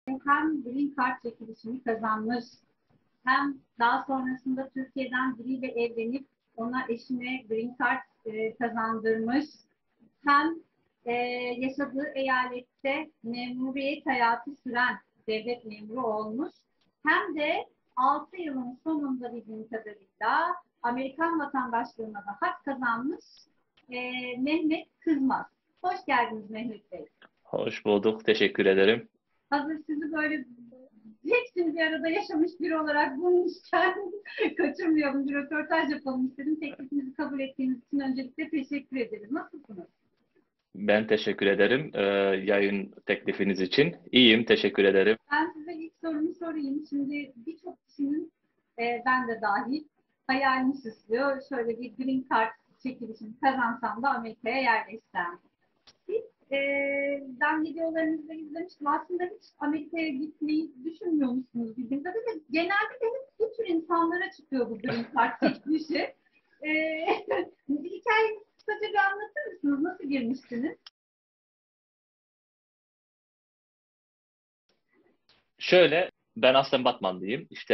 Hem Green Card çekilişini kazanmış, hem daha sonrasında Türkiye'den biriyle evlenip ona eşine Green Card kazandırmış, hem yaşadığı eyalette memuriyet hayatı süren devlet memuru olmuş, hem de 6 yılın sonunda bildiğim kadarıyla Amerikan vatandaşlığına da hak kazanmış Mehmet Kızmaz. Hoş geldiniz Mehmet Bey. Hoş bulduk. Teşekkür ederim. Hazır sizi böyle hepsini bir arada yaşamış biri olarak bulmuşken kaçırmayalım, bir röportaj yapalım istedim. Teklifinizi kabul ettiğiniz için öncelikle teşekkür ederim. Nasılsınız? Ben teşekkür ederim yayın teklifiniz için. İyiyim, teşekkür ederim. Ben size ilk sorumu sorayım. Şimdi birçok kişinin, ben de dahil, hayalini süslüyor. Şöyle bir Green Card çekilişini kazansam da Amerika'ya yerleşsem. Siz, ben videolarınızda izlemiştim. Aslında hiç Amerika'ya gitmeyi düşünmüyor musunuz bildiğim kadarıyla? Genelde de hep bu tür insanlara çıkıyor bu Green Card çekilişi. Hikayenizi kısaca bir anlatır mısınız? Nasıl girmiştiniz? Şöyle, ben aslen Batmanlıyım. İşte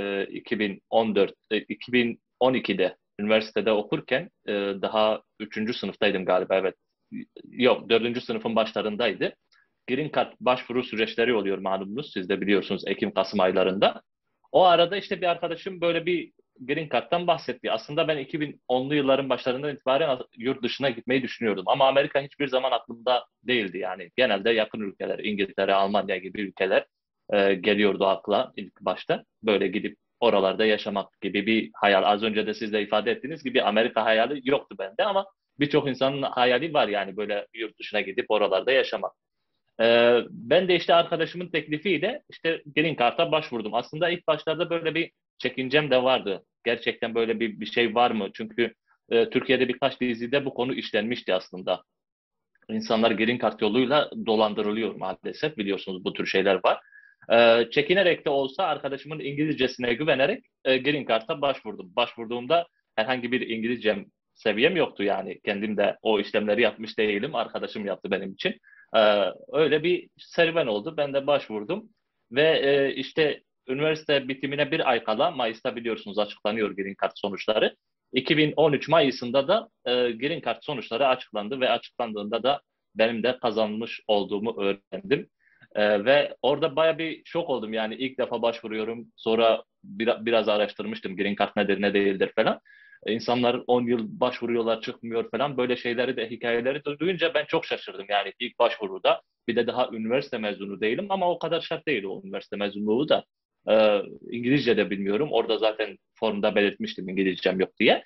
2014, 2012'de üniversitede okurken daha üçüncü sınıftaydım galiba, evet. Yok, dördüncü sınıfın başlarındaydı. Green Card başvuru süreçleri oluyor malumunuz. Siz de biliyorsunuz Ekim-Kasım aylarında. O arada işte bir arkadaşım böyle bir Green Card'dan bahsetti. Aslında ben 2010'lu yılların başlarından itibaren yurt dışına gitmeyi düşünüyordum. Ama Amerika hiçbir zaman aklımda değildi yani. Genelde yakın ülkeler, İngiltere, Almanya gibi ülkeler geliyordu akla ilk başta. Böyle gidip oralarda yaşamak gibi bir hayal. Az önce de siz de ifade ettiğiniz gibi Amerika hayali yoktu bende ama birçok insanın hayali var yani böyle yurt dışına gidip oralarda yaşamak. Ben de işte arkadaşımın teklifiyle işte Green Card'a başvurdum. Aslında ilk başlarda böyle bir çekincem de vardı. Gerçekten böyle bir şey var mı? Çünkü Türkiye'de birkaç dizide bu konu işlenmişti aslında. İnsanlar Green Card yoluyla dolandırılıyor maalesef. Biliyorsunuz bu tür şeyler var. Çekinerek de olsa arkadaşımın İngilizcesine güvenerek Green Card'a başvurdum. Başvurduğumda herhangi bir İngilizcem seviyem yoktu yani. Kendim de o işlemleri yapmış değilim. Arkadaşım yaptı benim için. Öyle bir serüven oldu. Ben de başvurdum. Ve işte üniversite bitimine bir ay kala Mayıs'ta biliyorsunuz açıklanıyor Green Card sonuçları. 2013 Mayıs'ında da Green Card sonuçları açıklandı ve açıklandığında da benim de kazanmış olduğumu öğrendim. Ve orada baya bir şok oldum yani ilk defa başvuruyorum. Sonra biraz araştırmıştım Green Card nedir ne değildir falan. İnsanlar 10 yıl başvuruyorlar çıkmıyor falan böyle şeyleri de hikayeleri de duyunca ben çok şaşırdım yani ilk başvuruda. Bir de daha üniversite mezunu değilim ama o kadar şart değil o üniversite mezunluğu da. İngilizce de bilmiyorum. Orada zaten formda belirtmiştim İngilizcem yok diye.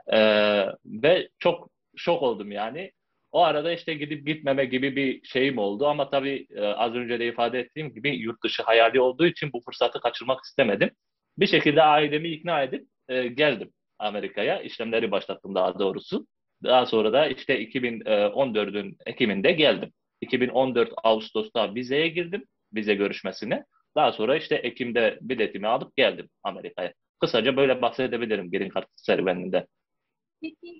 Ve çok şok oldum yani. O arada işte gidip gitmeme gibi bir şeyim oldu ama tabii az önce de ifade ettiğim gibi yurt dışı hayali olduğu için bu fırsatı kaçırmak istemedim. Bir şekilde ailemi ikna edip geldim Amerika'ya. İşlemleri başlattım daha doğrusu. Daha sonra da işte 2014'ün Ekim'inde geldim. 2014 Ağustos'ta vizeye girdim, vize görüşmesine. Daha sonra işte Ekim'de biletimi alıp geldim Amerika'ya. Kısaca böyle bahsedebilirim Green Card serüveninde. Peki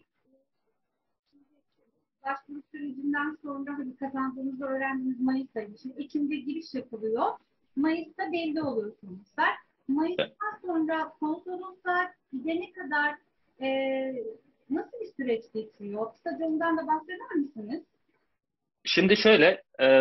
başvuru sürecinden sonra hani kazandığınızı öğrendiğiniz Mayıs ayı. Şimdi Ekim'de giriş yapılıyor. Mayıs'ta belli oluyor sonuçlar. Mayıs'tan sonra konsolosluğa gidene kadar e, nasıl bir süreç geçiyor? Kısaca ondan da bahseder misiniz? Şimdi şöyle,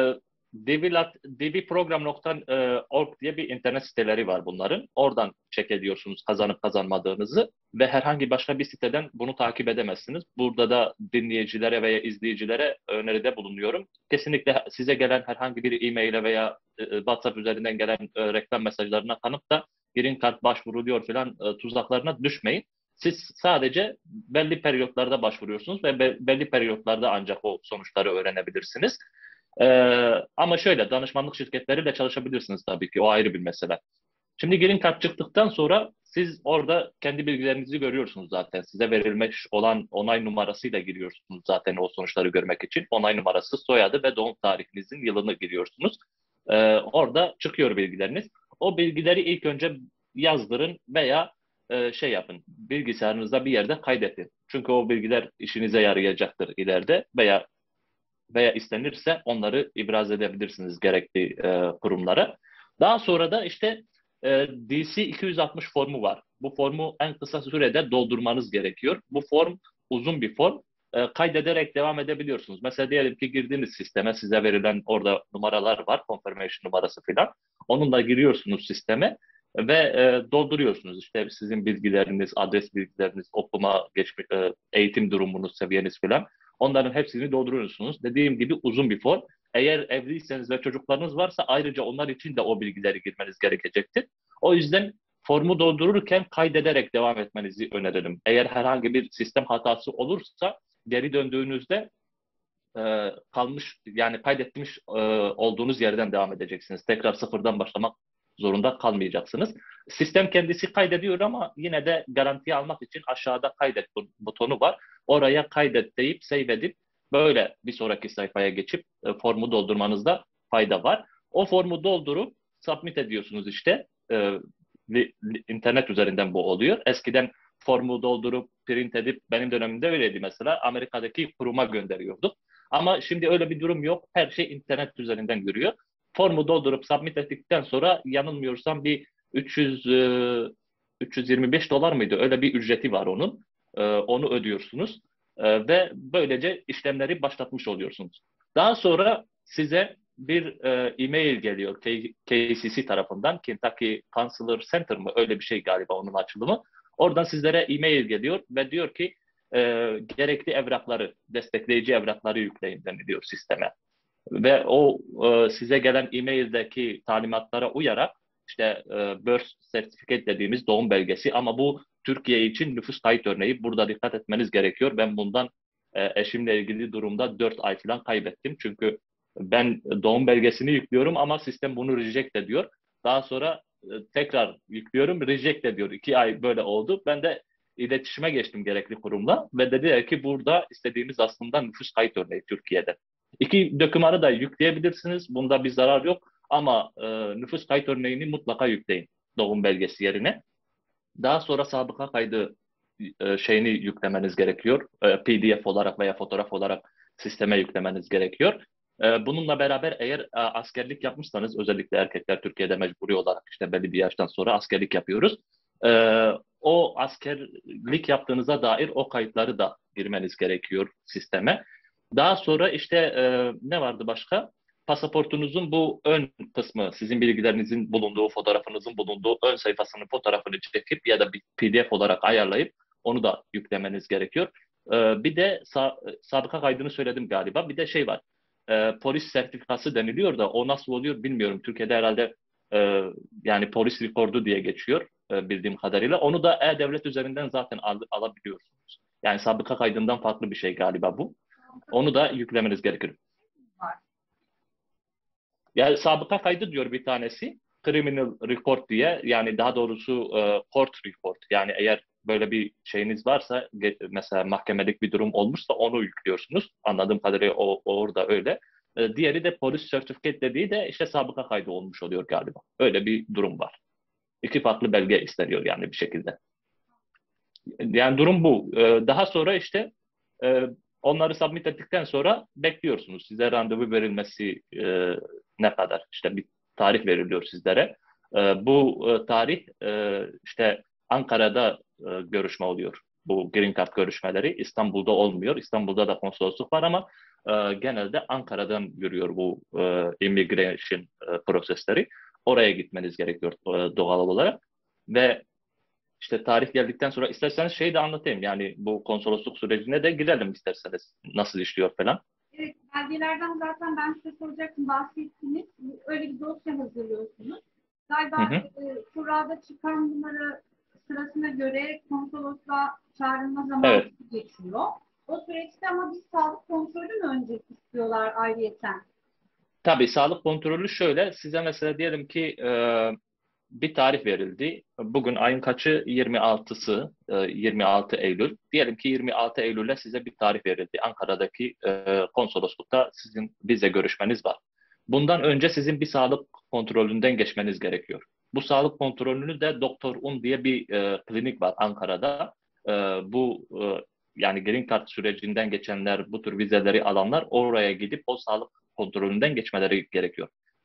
dvprogram.org diye bir internet siteleri var bunların. Oradan check ediyorsunuz kazanıp kazanmadığınızı ve herhangi başka bir siteden bunu takip edemezsiniz. Burada da dinleyicilere veya izleyicilere öneride bulunuyorum. Kesinlikle size gelen herhangi bir e-maile veya WhatsApp üzerinden gelen reklam mesajlarına kanıp da Green Card başvuruluyor falan tuzaklarına düşmeyin. Siz sadece belli periyotlarda başvuruyorsunuz ve belli periyotlarda ancak o sonuçları öğrenebilirsiniz. Ama şöyle danışmanlık şirketleriyle çalışabilirsiniz tabii ki o ayrı bir mesele. Şimdi Green Card çıktıktan sonra siz orada kendi bilgilerinizi görüyorsunuz zaten. Size verilmiş olan onay numarasıyla giriyorsunuz zaten o sonuçları görmek için. Onay numarası, soyadı ve doğum tarihinizin yılını giriyorsunuz. Orada çıkıyor bilgileriniz. O bilgileri ilk önce yazdırın veya şey yapın. Bilgisayarınızda bir yerde kaydedin. Çünkü o bilgiler işinize yarayacaktır ileride veya istenirse onları ibraz edebilirsiniz gerekli kurumlara. Daha sonra da işte DC 260 formu var. Bu formu en kısa sürede doldurmanız gerekiyor. Bu form uzun bir form. Kaydederek devam edebiliyorsunuz. Mesela diyelim ki girdiğiniz sisteme size verilen orada numaralar var, confirmation numarası falan. Onunla giriyorsunuz sisteme ve dolduruyorsunuz. İşte sizin bilgileriniz, adres bilgileriniz, okuma, geçmiş, eğitim durumunuz, seviyeniz falan. Onların hepsini dolduruyorsunuz. Dediğim gibi uzun bir form. Eğer evliyseniz ve çocuklarınız varsa ayrıca onlar için de o bilgileri girmeniz gerekecektir. O yüzden formu doldururken kaydederek devam etmenizi öneririm. Eğer herhangi bir sistem hatası olursa geri döndüğünüzde kalmış yani kaydetmiş olduğunuz yerden devam edeceksiniz. Tekrar sıfırdan başlamak zorunda kalmayacaksınız. Sistem kendisi kaydediyor ama yine de garantiye almak için aşağıda kaydet butonu var. Oraya kaydet deyip save edip böyle bir sonraki sayfaya geçip formu doldurmanızda fayda var. O formu doldurup submit ediyorsunuz işte. İnternet üzerinden bu oluyor. Eskiden formu doldurup print edip benim dönemimde öyleydi mesela. Amerika'daki kuruma gönderiyorduk. Ama şimdi öyle bir durum yok. Her şey internet üzerinden yürüyor. Formu doldurup submit ettikten sonra yanılmıyorsam bir 300 325 dolar mıydı? Öyle bir ücreti var onun. Onu ödüyorsunuz. Ve böylece işlemleri başlatmış oluyorsunuz. Daha sonra size bir e-mail geliyor KCC tarafından. Kentucky Counselor Center mı? Öyle bir şey galiba onun açılımı. Oradan sizlere e-mail geliyor ve diyor ki e, gerekli evrakları, destekleyici evrakları yükleyin deniliyor sisteme. Ve o size gelen e-maildeki talimatlara uyarak işte birth certificate dediğimiz doğum belgesi ama bu Türkiye için nüfus kayıt örneği. Burada dikkat etmeniz gerekiyor. Ben bundan eşimle ilgili durumda 4 ay falan kaybettim. Çünkü ben doğum belgesini yüklüyorum ama sistem bunu reject ediyor. Daha sonra tekrar yüklüyorum, reject ediyor. 2 ay böyle oldu. Ben de iletişime geçtim gerekli kurumla ve dediler ki burada istediğimiz aslında nüfus kayıt örneği Türkiye'de. İki dokümanı da yükleyebilirsiniz. Bunda bir zarar yok. Ama nüfus kayıt örneğini mutlaka yükleyin doğum belgesi yerine. Daha sonra sabıka kaydı şeyini yüklemeniz gerekiyor. PDF olarak veya fotoğraf olarak sisteme yüklemeniz gerekiyor. Bununla beraber eğer askerlik yapmışsanız özellikle erkekler Türkiye'de mecburi olarak işte belli bir yaştan sonra askerlik yapıyoruz. E, O askerlik yaptığınıza dair o kayıtları da girmeniz gerekiyor sisteme. Daha sonra işte ne vardı başka? Pasaportunuzun bu ön kısmı, sizin bilgilerinizin bulunduğu, fotoğrafınızın bulunduğu ön sayfasının fotoğrafını çekip ya da bir PDF olarak ayarlayıp onu da yüklemeniz gerekiyor. Bir de sabıka kaydını söyledim galiba. Bir de şey var. Polis sertifikası deniliyor da o nasıl oluyor bilmiyorum. Türkiye'de herhalde e, yani polis rekordu diye geçiyor bildiğim kadarıyla. Onu da E-Devlet üzerinden zaten alabiliyorsunuz. Yani sabıka kaydından farklı bir şey galiba bu. Onu da yüklemeniz gerekiyor. Var. Yani sabıka kaydı diyor bir tanesi. Criminal record diye yani daha doğrusu court report. Yani eğer böyle bir şeyiniz varsa mesela mahkemelik bir durum olmuşsa onu yüklüyorsunuz. Anladığım kadarıyla orada öyle. Diğeri de polis certificate dediği de işte sabıka kaydı olmuş oluyor galiba. Öyle bir durum var. İki farklı belge isteniyor yani bir şekilde. Yani durum bu. Daha sonra işte e, onları submit ettikten sonra bekliyorsunuz. Size randevu verilmesi ne kadar? İşte bir tarih veriliyor sizlere. Bu tarih işte Ankara'da görüşme oluyor. Bu Green Card görüşmeleri İstanbul'da olmuyor. İstanbul'da da konsolosluk var ama genelde Ankara'dan yürüyor bu immigration prosesleri. Oraya gitmeniz gerekiyor doğal olarak. Ve işte tarih geldikten sonra isterseniz şeyi de anlatayım. Yani bu konsolosluk sürecine de girelim isterseniz. Nasıl işliyor falan. Evet, belgelerden zaten ben size soracaktım, bahsettiniz. Öyle bir dosya hazırlıyorsunuz. Hı Galiba hı. kurada çıkan bunları sırasına göre konsolosluğa çağrılma zamanı Evet. geçiyor. O süreçte ama bir sağlık kontrolü mü önce istiyorlar ayrıyeten? Tabii sağlık kontrolü şöyle. Size mesela diyelim ki bir tarih verildi. Bugün ayın kaçı? 26'sı, 26 Eylül. Diyelim ki 26 Eylül'e size bir tarih verildi. Ankara'daki konsoloslukta sizin vize görüşmeniz var. Bundan önce sizin bir sağlık kontrolünden geçmeniz gerekiyor. Bu sağlık kontrolünü de Doktor Un diye bir klinik var Ankara'da. E, bu yani Green Card sürecinden geçenler, bu tür vizeleri alanlar oraya gidip o sağlık kontrolünden geçmeleri gerekiyor.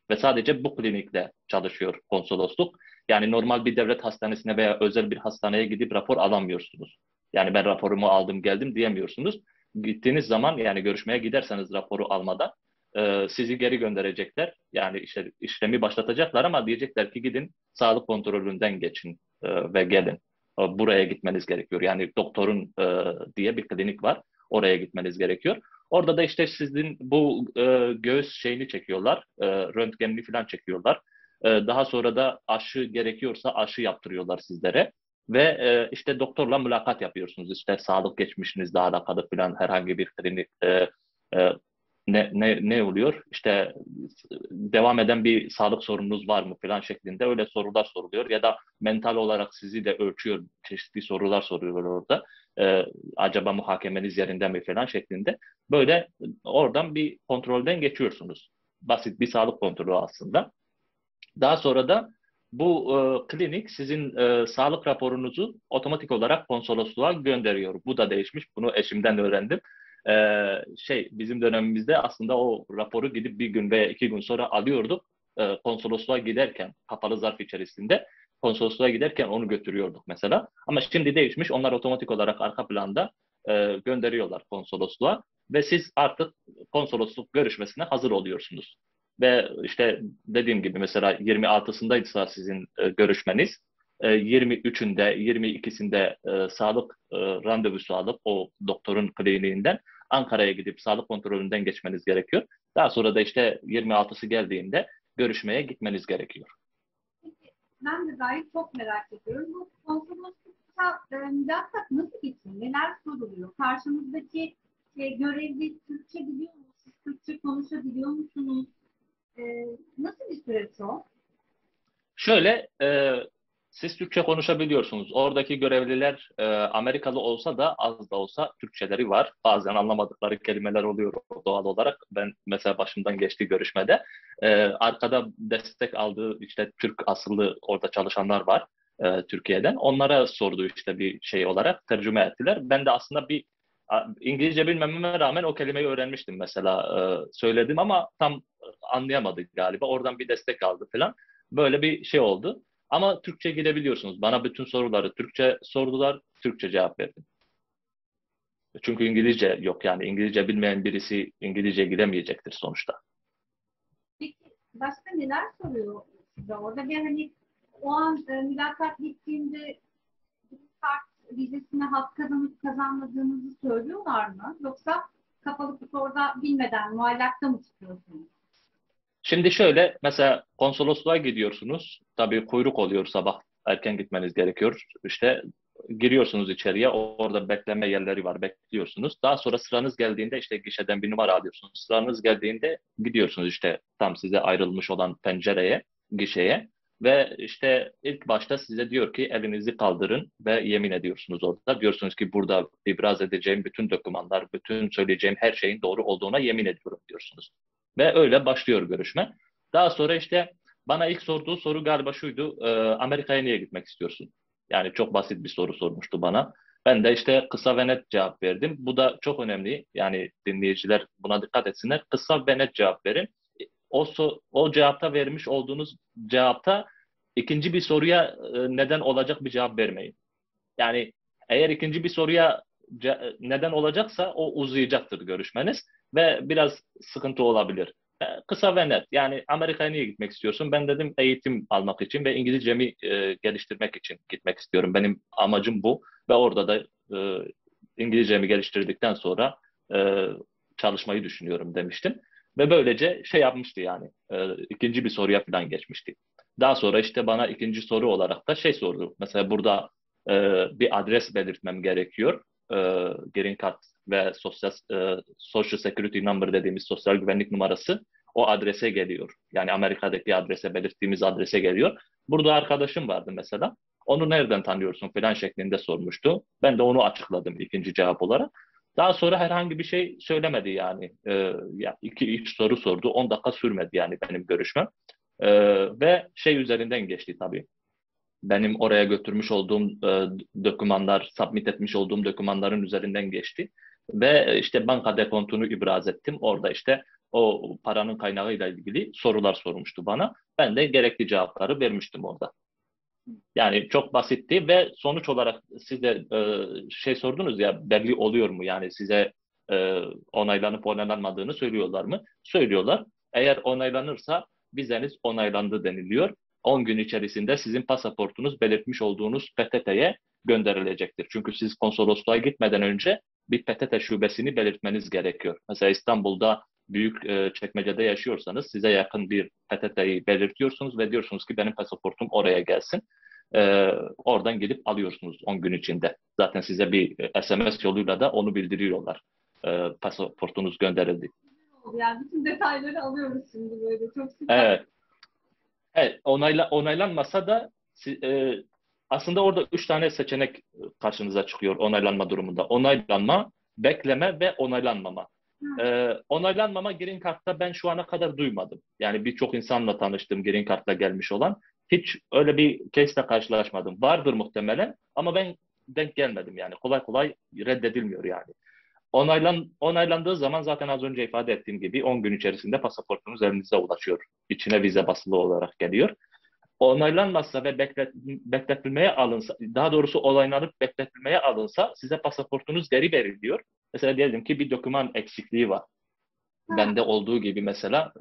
ve sadece bu klinikle çalışıyor konsolosluk. Yani normal bir devlet hastanesine veya özel bir hastaneye gidip rapor alamıyorsunuz. Yani ben raporumu aldım geldim diyemiyorsunuz. Gittiğiniz zaman yani görüşmeye giderseniz raporu almadan sizi geri gönderecekler. Yani işte işlemi başlatacaklar ama diyecekler ki gidin sağlık kontrolünden geçin ve gelin. Buraya gitmeniz gerekiyor. Yani doktorun diye bir klinik var. Oraya gitmeniz gerekiyor. Orada da işte sizin bu göğüs şeyini çekiyorlar. Röntgenini falan çekiyorlar. Daha sonra da aşı gerekiyorsa aşı yaptırıyorlar sizlere. Ve işte doktorla mülakat yapıyorsunuz. İşte sağlık geçmişinizle alakalı falan herhangi bir klinik e, ne oluyor? İşte devam eden bir sağlık sorununuz var mı falan şeklinde öyle sorular soruluyor. Ya da mental olarak sizi de ölçüyor. Çeşitli sorular soruyorlar orada. Acaba muhakemeniz yerinde mi falan şeklinde. Böyle oradan bir kontrolden geçiyorsunuz. Basit bir sağlık kontrolü aslında. Daha sonra da bu klinik sizin sağlık raporunuzu otomatik olarak konsolosluğa gönderiyor. Bu da değişmiş. Bunu eşimden öğrendim. Bizim dönemimizde aslında o raporu gidip bir gün veya 2 gün sonra alıyorduk. Konsolosluğa giderken kapalı zarf içerisinde konsolosluğa giderken onu götürüyorduk mesela. Ama şimdi değişmiş. Onlar otomatik olarak arka planda gönderiyorlar konsolosluğa ve siz artık konsolosluk görüşmesine hazır oluyorsunuz. Ve işte dediğim gibi mesela 26'sındaysa sizin görüşmeniz, 23'ünde, 22'sinde sağlık randevusu alıp o doktorun kliniğinden Ankara'ya gidip sağlık kontrolünden geçmeniz gerekiyor. Daha sonra da işte 26'sı geldiğinde görüşmeye gitmeniz gerekiyor. Peki, ben de gayet çok merak ediyorum. Bu konsoloslukta mülakat nasıl geçiyor? Neler soruluyor? Karşınızdaki görevli Türkçe biliyor mu? Siz Türkçe konuşabiliyor musunuz? E, Nasıl bir süreç o? Şöyle, siz Türkçe konuşabiliyorsunuz. Oradaki görevliler Amerikalı olsa da az da olsa Türkçeleri var. Bazen anlamadıkları kelimeler oluyor doğal olarak. Ben mesela başımdan geçti görüşmede. Arkada destek aldığı işte Türk asıllı orada çalışanlar var Türkiye'den. Onlara sordu işte bir şey olarak tercüme ettiler. Ben de aslında İngilizce bilmememe rağmen o kelimeyi öğrenmiştim mesela. Söyledim ama tam anlayamadık galiba. Oradan bir destek aldı falan. Böyle bir şey oldu. Ama Türkçe girebiliyorsunuz. Bana bütün soruları Türkçe sordular, Türkçe cevap verdim. Çünkü İngilizce yok yani İngilizce bilmeyen birisi İngilizce giremeyecektir sonuçta. Peki başka neler soruyor size orada? Ve hani o an mülakat bittiğinde kart vizesine hak kazanıp kazanmadığınızı söylüyorlar mı? Yoksa kapalı kutu orada bilmeden muallakta mı çıkıyorsunuz? Şimdi şöyle mesela konsolosluğa gidiyorsunuz. Tabii kuyruk oluyor sabah erken gitmeniz gerekiyor. İşte giriyorsunuz içeriye. Orada bekleme yerleri var. Bekliyorsunuz. Daha sonra sıranız geldiğinde işte gişeden bir numara alıyorsunuz. Sıranız geldiğinde gidiyorsunuz işte tam size ayrılmış olan pencereye, gişeye. Ve işte ilk başta size diyor ki elinizi kaldırın ve yemin ediyorsunuz orada. Diyorsunuz ki burada ibraz edeceğim bütün dokümanlar, bütün söyleyeceğim her şeyin doğru olduğuna yemin ediyorum diyorsunuz. Ve öyle başlıyor görüşme. Daha sonra işte bana ilk sorduğu soru galiba şuydu. Amerika'ya niye gitmek istiyorsun? Yani çok basit bir soru sormuştu bana. Ben de işte kısa ve net cevap verdim. Bu da çok önemli. Yani dinleyiciler buna dikkat etsinler. Kısa ve net cevap verin. O cevapta vermiş olduğunuz cevapta ikinci bir soruya neden olacak bir cevap vermeyin. Yani eğer ikinci bir soruya neden olacaksa o uzayacaktır görüşmeniz ve biraz sıkıntı olabilir. Kısa ve net. Yani Amerika'ya niye gitmek istiyorsun? Ben dedim eğitim almak için ve İngilizcemi geliştirmek için gitmek istiyorum. Benim amacım bu ve orada da İngilizcemi geliştirdikten sonra e, çalışmayı düşünüyorum demiştim. Ve böylece şey yapmıştı yani ikinci bir soruya falan geçmişti. Daha sonra işte bana ikinci soru olarak da şey sordu. Mesela burada e, bir adres belirtmem gerekiyor. E, Green Card ve Social Security Number dediğimiz sosyal güvenlik numarası o adrese geliyor. Yani Amerika'daki adrese belirttiğimiz adrese geliyor. Burada arkadaşım vardı mesela. Onu nereden tanıyorsun falan şeklinde sormuştu. Ben de onu açıkladım ikinci cevap olarak. Daha sonra herhangi bir şey söylemedi yani. Ya iki üç soru sordu. 10 dakika sürmedi yani benim görüşmem. Ve şey üzerinden geçti tabii benim oraya götürmüş olduğum dokümanlar, submit etmiş olduğum dokümanların üzerinden geçti. Ve işte banka dekontunu ibraz ettim. Orada işte O paranın kaynağıyla ilgili sorular sormuştu bana. Ben de gerekli cevapları vermiştim orada. Yani çok basitti ve sonuç olarak siz de şey sordunuz ya, belli oluyor mu? Yani size onaylanıp onaylanmadığını söylüyorlar mı? Söylüyorlar. Eğer onaylanırsa vizeniz onaylandı deniliyor. 10 gün içerisinde sizin pasaportunuz belirtmiş olduğunuz PTT'ye gönderilecektir. Çünkü siz konsolosluğa gitmeden önce bir PTT şubesini belirtmeniz gerekiyor. Mesela İstanbul'da büyük çekmecede yaşıyorsanız size yakın bir PTT'yi belirtiyorsunuz ve diyorsunuz ki benim pasaportum oraya gelsin. Oradan gidip alıyorsunuz 10 gün içinde. Zaten size bir SMS yoluyla da onu bildiriyorlar. Pasaportunuz gönderildi. Yani bütün detayları alıyoruz şimdi böyle. Çok süper. Evet. Evet, onaylanmasa da aslında orada 3 tane seçenek karşınıza çıkıyor onaylanma durumunda. Onaylanma, bekleme ve onaylanmama. Onaylanmama Green Card'da ben şu ana kadar duymadım. Yani birçok insanla tanıştım Green Card'la gelmiş olan. Hiç öyle bir case'le karşılaşmadım. Vardır muhtemelen ama ben denk gelmedim yani. Kolay kolay reddedilmiyor yani. Onaylandığı zaman zaten az önce ifade ettiğim gibi 10 gün içerisinde pasaportunuz elinize ulaşıyor. İçine vize basılı olarak geliyor. Onaylanmazsa ve bekletilmeye alınsa, daha doğrusu onaylanıp bekletilmeye alınsa size pasaportunuz geri veriliyor. Mesela diyelim ki bir doküman eksikliği var. Ha, Bende olduğu gibi mesela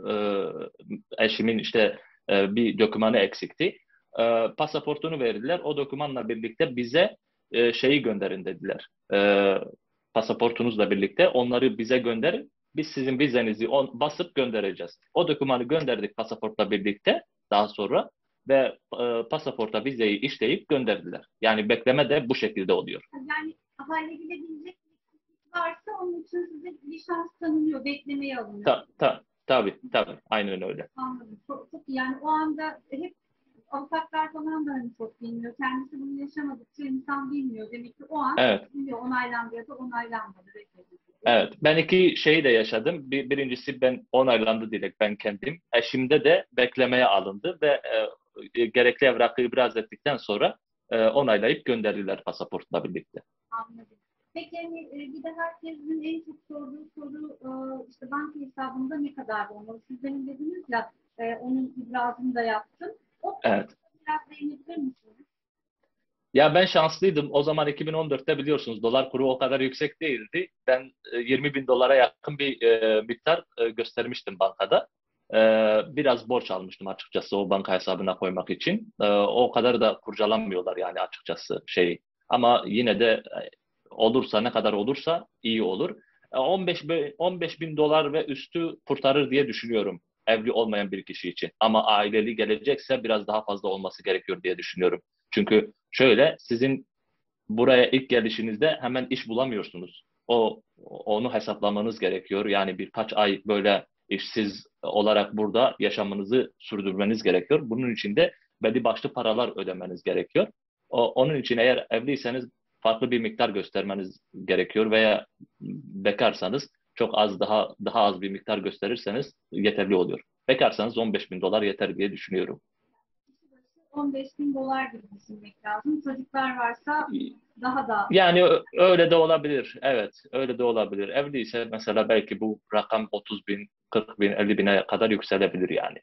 eşimin işte bir dokümanı eksikti. Pasaportunu verdiler. O dokümanla birlikte bize şeyi gönderin dediler. Pasaportunuzla birlikte onları bize gönderin. Biz sizin vizenizi basıp göndereceğiz. O dokümanı gönderdik pasaportla birlikte daha sonra ve pasaporta vizeyi işleyip gönderdiler. Yani bekleme de bu şekilde oluyor. yani halledilebilecek bir varsa onun için size bir şans tanınıyor. Beklemeye alınıyor. Tabii, aynen öyle. Anladım. Çok, çok iyi. Yani o anda hep avukatlar falan da hani çok bilmiyor. Kendisi bunu yaşamadıkça insan bilmiyor. Demek ki o an Evet. bilmiyor. Onaylandı ya da onaylanmadı. Bekledi. Evet, ben iki şeyi de yaşadım. Birincisi ben onaylandı direkt ben kendim. Eşimde de beklemeye alındı ve gerekli evrakı ibraz ettikten sonra onaylayıp gönderdiler pasaportla birlikte. Anladım. Peki hani bir de herkesin en çok sorduğu soru işte banka hesabında ne kadar olmalı? Siz benim dediniz ya onun ibrazını da yaptım. O konuda Evet. biraz değinebilir misiniz? Ya ben şanslıydım. O zaman 2014'te biliyorsunuz dolar kuru o kadar yüksek değildi. Ben 20 bin dolara yakın bir miktar göstermiştim bankada. Biraz borç almıştım açıkçası o banka hesabına koymak için. O kadar da kurcalanmıyorlar yani açıkçası şeyi. Ama yine de olursa ne kadar olursa iyi olur. 15 bin dolar ve üstü kurtarır diye düşünüyorum evli olmayan bir kişi için. Ama aileli gelecekse biraz daha fazla olması gerekiyor diye düşünüyorum. Çünkü şöyle sizin buraya ilk gelişinizde hemen iş bulamıyorsunuz. Onu hesaplamanız gerekiyor. Yani birkaç ay böyle işsiz olarak burada yaşamınızı sürdürmeniz gerekiyor. Bunun için de belli başlı paralar ödemeniz gerekiyor. Onun için eğer evliyseniz farklı bir miktar göstermeniz gerekiyor veya bekarsanız çok az daha az bir miktar gösterirseniz yeterli oluyor. Bekarsanız 15 bin dolar yeter diye düşünüyorum. Kişi başı 15 bin dolar gibi düşünmek lazım. Çocuklar varsa daha da Yani öyle de olabilir. Evet, öyle de olabilir. Evliyse mesela belki bu rakam 30 bin, 40 bin, 50 bine kadar yükselebilir yani.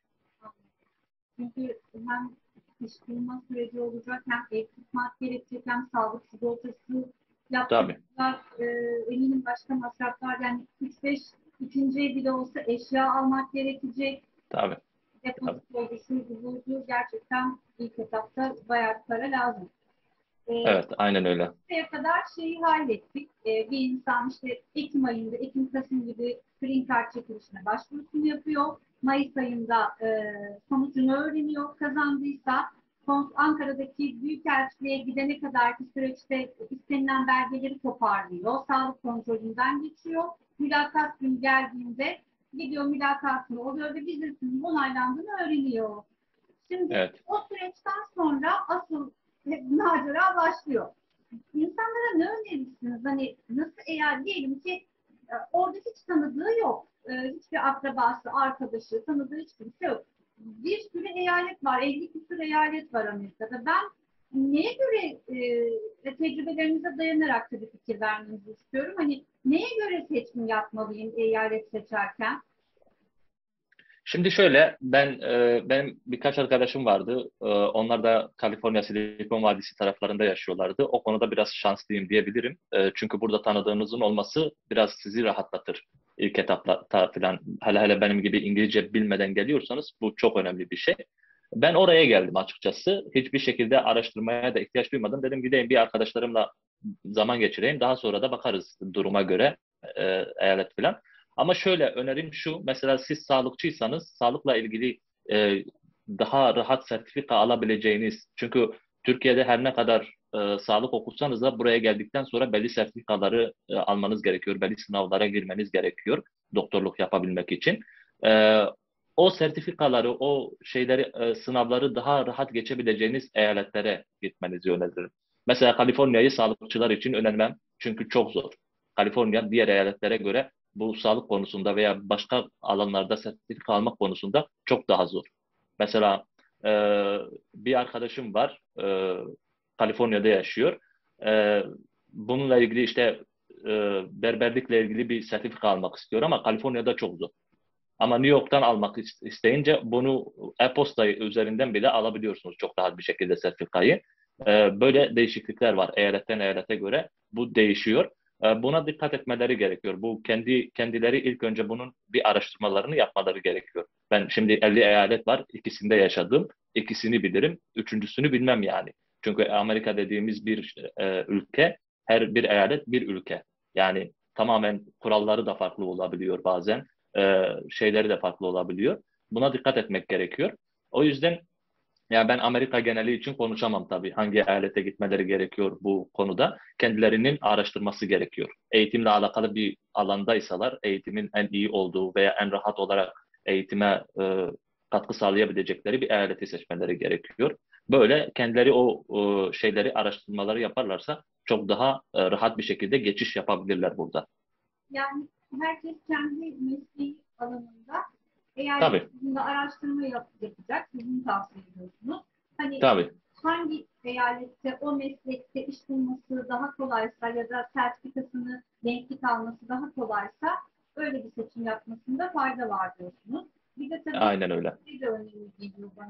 çünkü hem iş bulma süreci olacak hem ev tutmak gerekecek hem sağlık sigortası Tabii, yaptıracak eminim başka masraflar yani 3-5 ikinci ev bile olsa eşya almak gerekecek. tabii, tabii. Depozit oldu, şuydu, buydu. Gerçekten ilk etapta bayağı para lazım. E, Evet, aynen öyle. Buraya kadar şeyi hallettik. Bir insan işte Ekim ayında, Ekim-Kasım gibi green card çekilişine başvurusunu yapıyor. Mayıs ayında sonucunu öğreniyor. Kazandıysa Ankara'daki Büyükelçiliğe gidene kadarki süreçte istenilen belgeleri toparlıyor. Sağlık kontrolünden geçiyor. Mülakat günü geldiğinde gidiyor mülakatını oluyor ve vizesinin onaylandığını öğreniyor. Şimdi Evet, o süreçten sonra asıl macera başlıyor. İnsanlara ne önerirsiniz? Hani nasıl eğer diyelim ki orada hiç tanıdığı yok. Hiçbir akrabası, arkadaşı, tanıdığı hiç kimse yok. Bir sürü eyalet var. 50 küsur eyalet var Amerika'da. Ben neye göre tecrübelerinize dayanarak tabii fikir vermenizi istiyorum. Hani neye göre seçim yapmalıyım eyalet seçerken? Şimdi şöyle, benim birkaç arkadaşım vardı. Onlar da Kaliforniya Silikon Vadisi taraflarında yaşıyorlardı. O konuda biraz şanslıyım diyebilirim. Çünkü burada tanıdığınızın olması biraz sizi rahatlatır. İlk etapta falan. Hele hele benim gibi İngilizce bilmeden geliyorsanız bu çok önemli bir şey. Ben oraya geldim açıkçası. Hiçbir şekilde araştırmaya da ihtiyaç duymadım. Dedim gideyim bir arkadaşlarımla zaman geçireyim. Daha sonra da bakarız duruma göre eyalet falan. Ama şöyle önerim şu, mesela siz sağlıkçıysanız sağlıkla ilgili daha rahat sertifika alabileceğiniz, çünkü Türkiye'de her ne kadar sağlık okusanız da buraya geldikten sonra belli sertifikaları almanız gerekiyor, belli sınavlara girmeniz gerekiyor doktorluk yapabilmek için. E, O sertifikaları, o şeyleri, sınavları daha rahat geçebileceğiniz eyaletlere gitmenizi öneririm. Mesela Kaliforniya'yı sağlıkçılar için önermem çünkü çok zor. Kaliforniya diğer eyaletlere göre bu sağlık konusunda veya başka alanlarda sertifika almak konusunda çok daha zor. Mesela e, bir arkadaşım var, Kaliforniya'da yaşıyor. E, Bununla ilgili işte berberlikle ilgili bir sertifika almak istiyor ama Kaliforniya'da çok zor. Ama New York'tan almak isteyince bunu e-posta üzerinden bile alabiliyorsunuz çok rahat bir şekilde sertifikayı. Böyle değişiklikler var eyaletten eyalete göre. Bu değişiyor. Buna dikkat etmeleri gerekiyor. Bu kendileri ilk önce bunun bir araştırmalarını yapmaları gerekiyor. Ben şimdi 50 eyalet var. İkisinde yaşadım. İkisini bilirim. Üçüncüsünü bilmem yani. Çünkü Amerika dediğimiz bir ülke, her bir eyalet bir ülke. Yani tamamen kuralları da farklı olabiliyor bazen, şeyleri de farklı olabiliyor. Buna dikkat etmek gerekiyor. O yüzden ya ben Amerika geneli için konuşamam tabii. Hangi eyalete gitmeleri gerekiyor bu konuda? Kendilerinin araştırması gerekiyor. Eğitimle alakalı bir alandaysalar, eğitimin en iyi olduğu veya en rahat olarak eğitime katkı sağlayabilecekleri bir eyaleti seçmeleri gerekiyor. Böyle kendileri şeyleri, araştırmaları yaparlarsa çok daha rahat bir şekilde geçiş yapabilirler burada. Yani herkes kendi mesleği alanında Tabii, eyaletinde araştırma yapacak, sizin tavsiye ediyorsunuz. Hani tabii. hangi eyalette o meslekte iş bulması daha kolaysa ya da sertifikasını denklik alması daha kolaysa öyle bir seçim yapmasında fayda var diyorsunuz. Bir de tabii Aynen öyle. bir de önemli geliyor bana.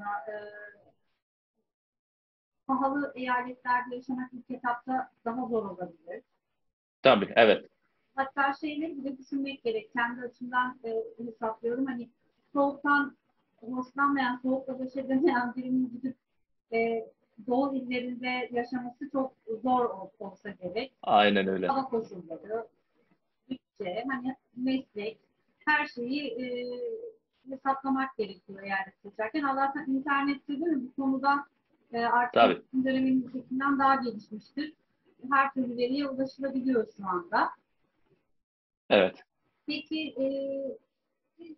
Pahalı eyaletlerde yaşamak ilk etapta daha zor olabilir. Tabii, evet. Hatta şeyleri bile düşünmek gerek. Kendi açımdan hesaplıyorum. Hani soğuktan hoşlanmayan, soğukla baş edemeyen birinin gidip e, doğu illerinde yaşaması çok zor olsa gerek. Aynen öyle. Hava koşulları, bütçe, hani meslek, her şeyi hesaplamak gerekiyor eğer seçerken. Allah'tan internette değil mi bu konuda artık Tabii, eğitim dönemimizdekinden daha gelişmiştir. Her türlü veriye ulaşılabiliyor şu anda. evet. Peki siz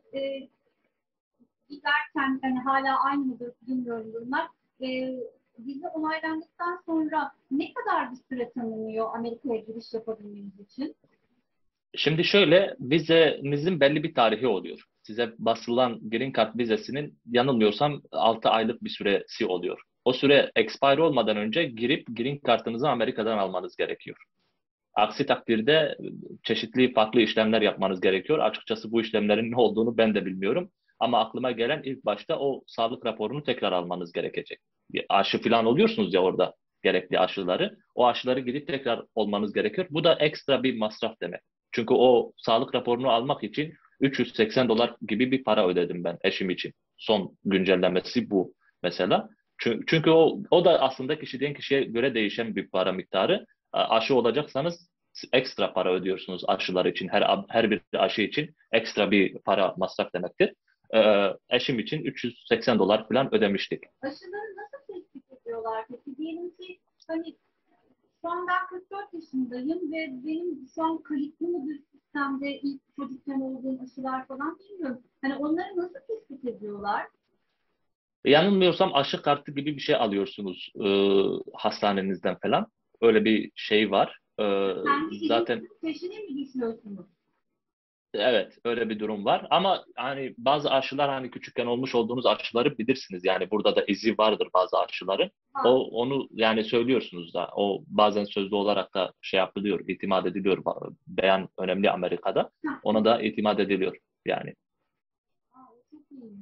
giderken hani hala aynı mıdır bilmiyorum bunlar. Vize onaylandıktan sonra ne kadar bir süre tanınıyor Amerika'ya giriş yapabilmeniz için? Şimdi şöyle, vizenizin belli bir tarihi oluyor. Size basılan Green Card vizesinin yanılmıyorsam 6 aylık bir süresi oluyor. O süre expire olmadan önce girip Green Card'ınızı Amerika'dan almanız gerekiyor. Aksi takdirde çeşitli farklı işlemler yapmanız gerekiyor. Açıkçası bu işlemlerin ne olduğunu ben de bilmiyorum. Ama aklıma gelen ilk başta o sağlık raporunu tekrar almanız gerekecek. Aşı falan oluyorsunuz ya orada, gerekli aşıları. O aşıları gidip tekrar olmanız gerekiyor. Bu da ekstra bir masraf demek. Çünkü o sağlık raporunu almak için $380 gibi bir para ödedim ben eşim için. Son güncellemesi bu mesela. Çünkü o da aslında kişiden kişiye göre değişen bir para miktarı. Aşı olacaksanız ekstra para ödüyorsunuz aşılar için. Her bir aşı için ekstra bir para masraf demektir. Eşim için $380 falan ödemiştik. Aşıları nasıl tespit ediyorlar? Peki diyelim ki hani şu an ben 44 yaşındayım ve benim şu an kayıtlı mıdır sistemde ilk çocukken olduğum aşılar falan bilmiyorum. Hani onları nasıl tespit ediyorlar? Yanılmıyorsam aşı kartı gibi bir şey alıyorsunuz hastanenizden falan. Öyle bir şey var. Kendi Zaten izinizin peşine mi düşüyorsunuz? evet, öyle bir durum var. Ama hani bazı aşılar, hani küçükken olmuş olduğunuz aşıları bilirsiniz. Yani burada da izi vardır bazı aşıların. Ha, Onu yani söylüyorsunuz da. O bazen sözlü olarak da şey yapılıyor, itimat ediliyor. Beyan önemli Amerika'da. ha, Ona da itimat ediliyor yani. ha, o çok iyi.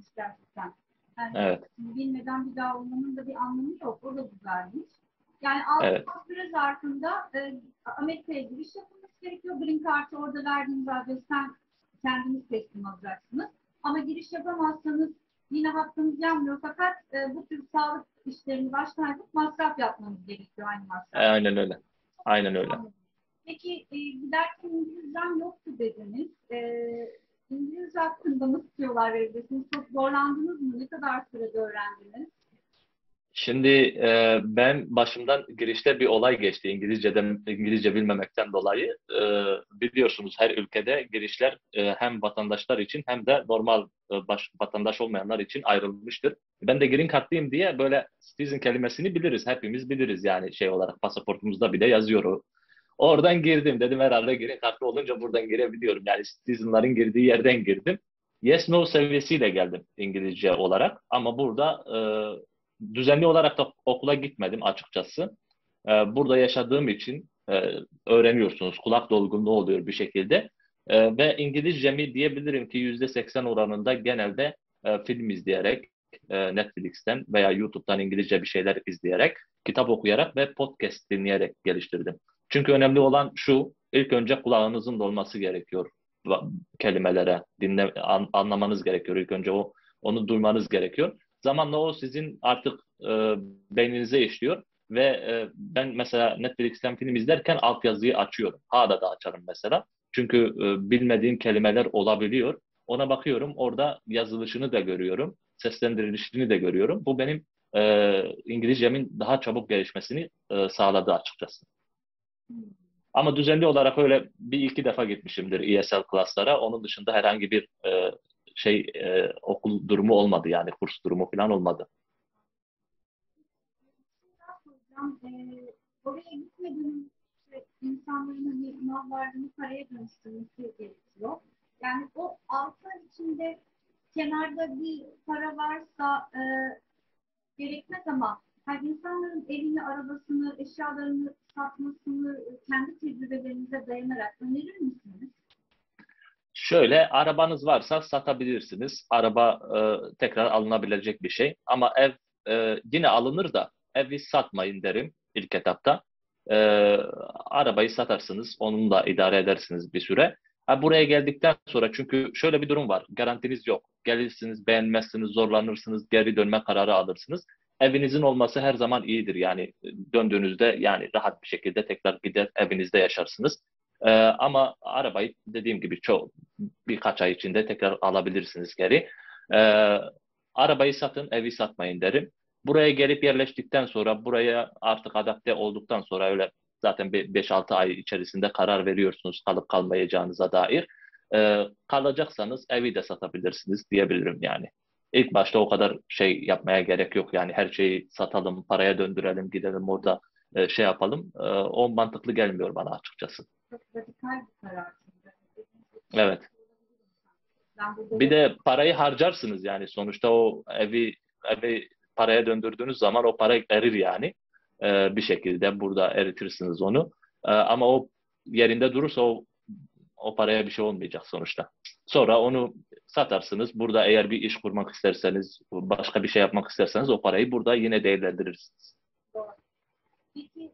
Yani Evet, bilmeden bir daha olmanın da bir anlamı yok. O da güzelmiş. Yani 6 evet, ay süre zarfında Amerika'ya giriş yapılması gerekiyor. Green Card'ı orada verdiğiniz adresten kendiniz teslim alacaksınız. Ama giriş yapamazsanız yine hakkınız yanmıyor. Fakat bu tür sağlık işlerini baştan yapıp masraf yapmanız gerekiyor. Aynı masraf. aynen öyle. Aynen öyle. Peki giderken İngilizcem yoktu dediniz. İngilizce hakkında nasıl diyorlar verirsiniz? Çok zorlandınız mı? Ne kadar sürede öğrendiniz? Şimdi ben başımdan girişte bir olay geçti İngilizce bilmemekten dolayı. Biliyorsunuz her ülkede girişler hem vatandaşlar için hem de normal vatandaş olmayanlar için ayrılmıştır. Ben de Green Card'lıyım diye böyle citizen kelimesini biliriz. Hepimiz biliriz yani şey olarak pasaportumuzda bile yazıyor o. Oradan girdim. Dedim herhalde Green Card'lı olunca buradan girebiliyorum. Yani citizenların girdiği yerden girdim. Yes no seviyesiyle geldim İngilizce olarak. Ama burada düzenli olarak da okula gitmedim açıkçası. Burada yaşadığım için öğreniyorsunuz. Kulak dolgunluğu oluyor bir şekilde. Ve İngilizcemi diyebilirim ki %80 oranında genelde film izleyerek, Netflix'ten veya YouTube'dan İngilizce bir şeyler izleyerek, kitap okuyarak ve podcast dinleyerek geliştirdim. Çünkü önemli olan şu, ilk önce kulağınızın dolması gerekiyor kelimelere, anlamanız gerekiyor. İlk önce onu duymanız gerekiyor. Zamanla o sizin artık beyninize işliyor ve ben mesela Netflix'ten film izlerken altyazıyı açıyorum. Hala da açarım mesela. Çünkü bilmediğim kelimeler olabiliyor. Ona bakıyorum, orada yazılışını da görüyorum, seslendirilişini de görüyorum. Bu benim İngilizcemin daha çabuk gelişmesini sağladı açıkçası. Ama düzenli olarak öyle bir iki defa gitmişimdir ESL klaslara. Onun dışında herhangi bir okul durumu olmadı yani kurs durumu falan olmadı. Hocam, oraya gitmeden önce insanların hani mal varlığını paraya dönüştürmesi gerekiyor. Yani o 6 ay içinde kenarda bir para varsa gerekmez ama yani insanların evini, arabasını, eşyalarını satmasını kendi tecrübelerinize dayanarak önerir misiniz? Şöyle arabanız varsa satabilirsiniz. Araba tekrar alınabilecek bir şey. Ama ev yine alınır da evi satmayın derim ilk etapta. E, Arabayı satarsınız. Onunla idare edersiniz bir süre. Ha, buraya geldikten sonra çünkü şöyle bir durum var. Garantiniz yok. Gelirsiniz, beğenmezsiniz, zorlanırsınız, geri dönme kararı alırsınız. Evinizin olması her zaman iyidir. Yani döndüğünüzde yani rahat bir şekilde tekrar gider evinizde yaşarsınız. Ama arabayı dediğim gibi birkaç ay içinde tekrar alabilirsiniz geri. Ee, Arabayı satın, evi satmayın derim. Buraya gelip yerleştikten sonra, buraya artık adapte olduktan sonra öyle zaten 5-6 ay içerisinde karar veriyorsunuz kalıp kalmayacağınıza dair. Kalacaksanız evi de satabilirsiniz diyebilirim yani. İlk başta o kadar şey yapmaya gerek yok yani her şeyi satalım, paraya döndürelim, gidelim orada şey yapalım. O mantıklı gelmiyor bana açıkçası. Çok radikal bir karar çünkü. Evet. Ben burada Bir de parayı harcarsınız yani sonuçta o evi paraya döndürdüğünüz zaman o para erir yani. Bir şekilde burada eritirsiniz onu. Ama o yerinde durursa o paraya bir şey olmayacak sonuçta. Sonra onu satarsınız. Burada eğer bir iş kurmak isterseniz, başka bir şey yapmak isterseniz o parayı burada yine değerlendirirsiniz. doğru. Peki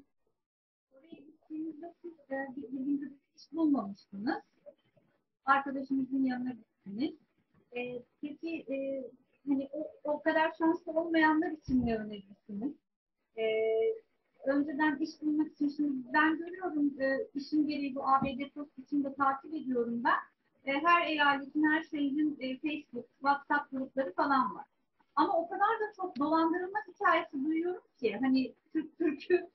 oraya gittiğinizde siz birbirinize bir iş bulmamıştınız. Arkadaşınızın yanına gittiniz. Peki hani o kadar şanslı olmayanlar için ne önerirsiniz? E, Önceden iş bulmak için şimdi ben görüyorum işin gereği bu ABD Post için de takip ediyorum ben. Her eyaletin, her şehrin Facebook, WhatsApp grupları falan var. Ama o kadar da çok dolandırılma hikayesi duyuyorum ki hani Türk'ü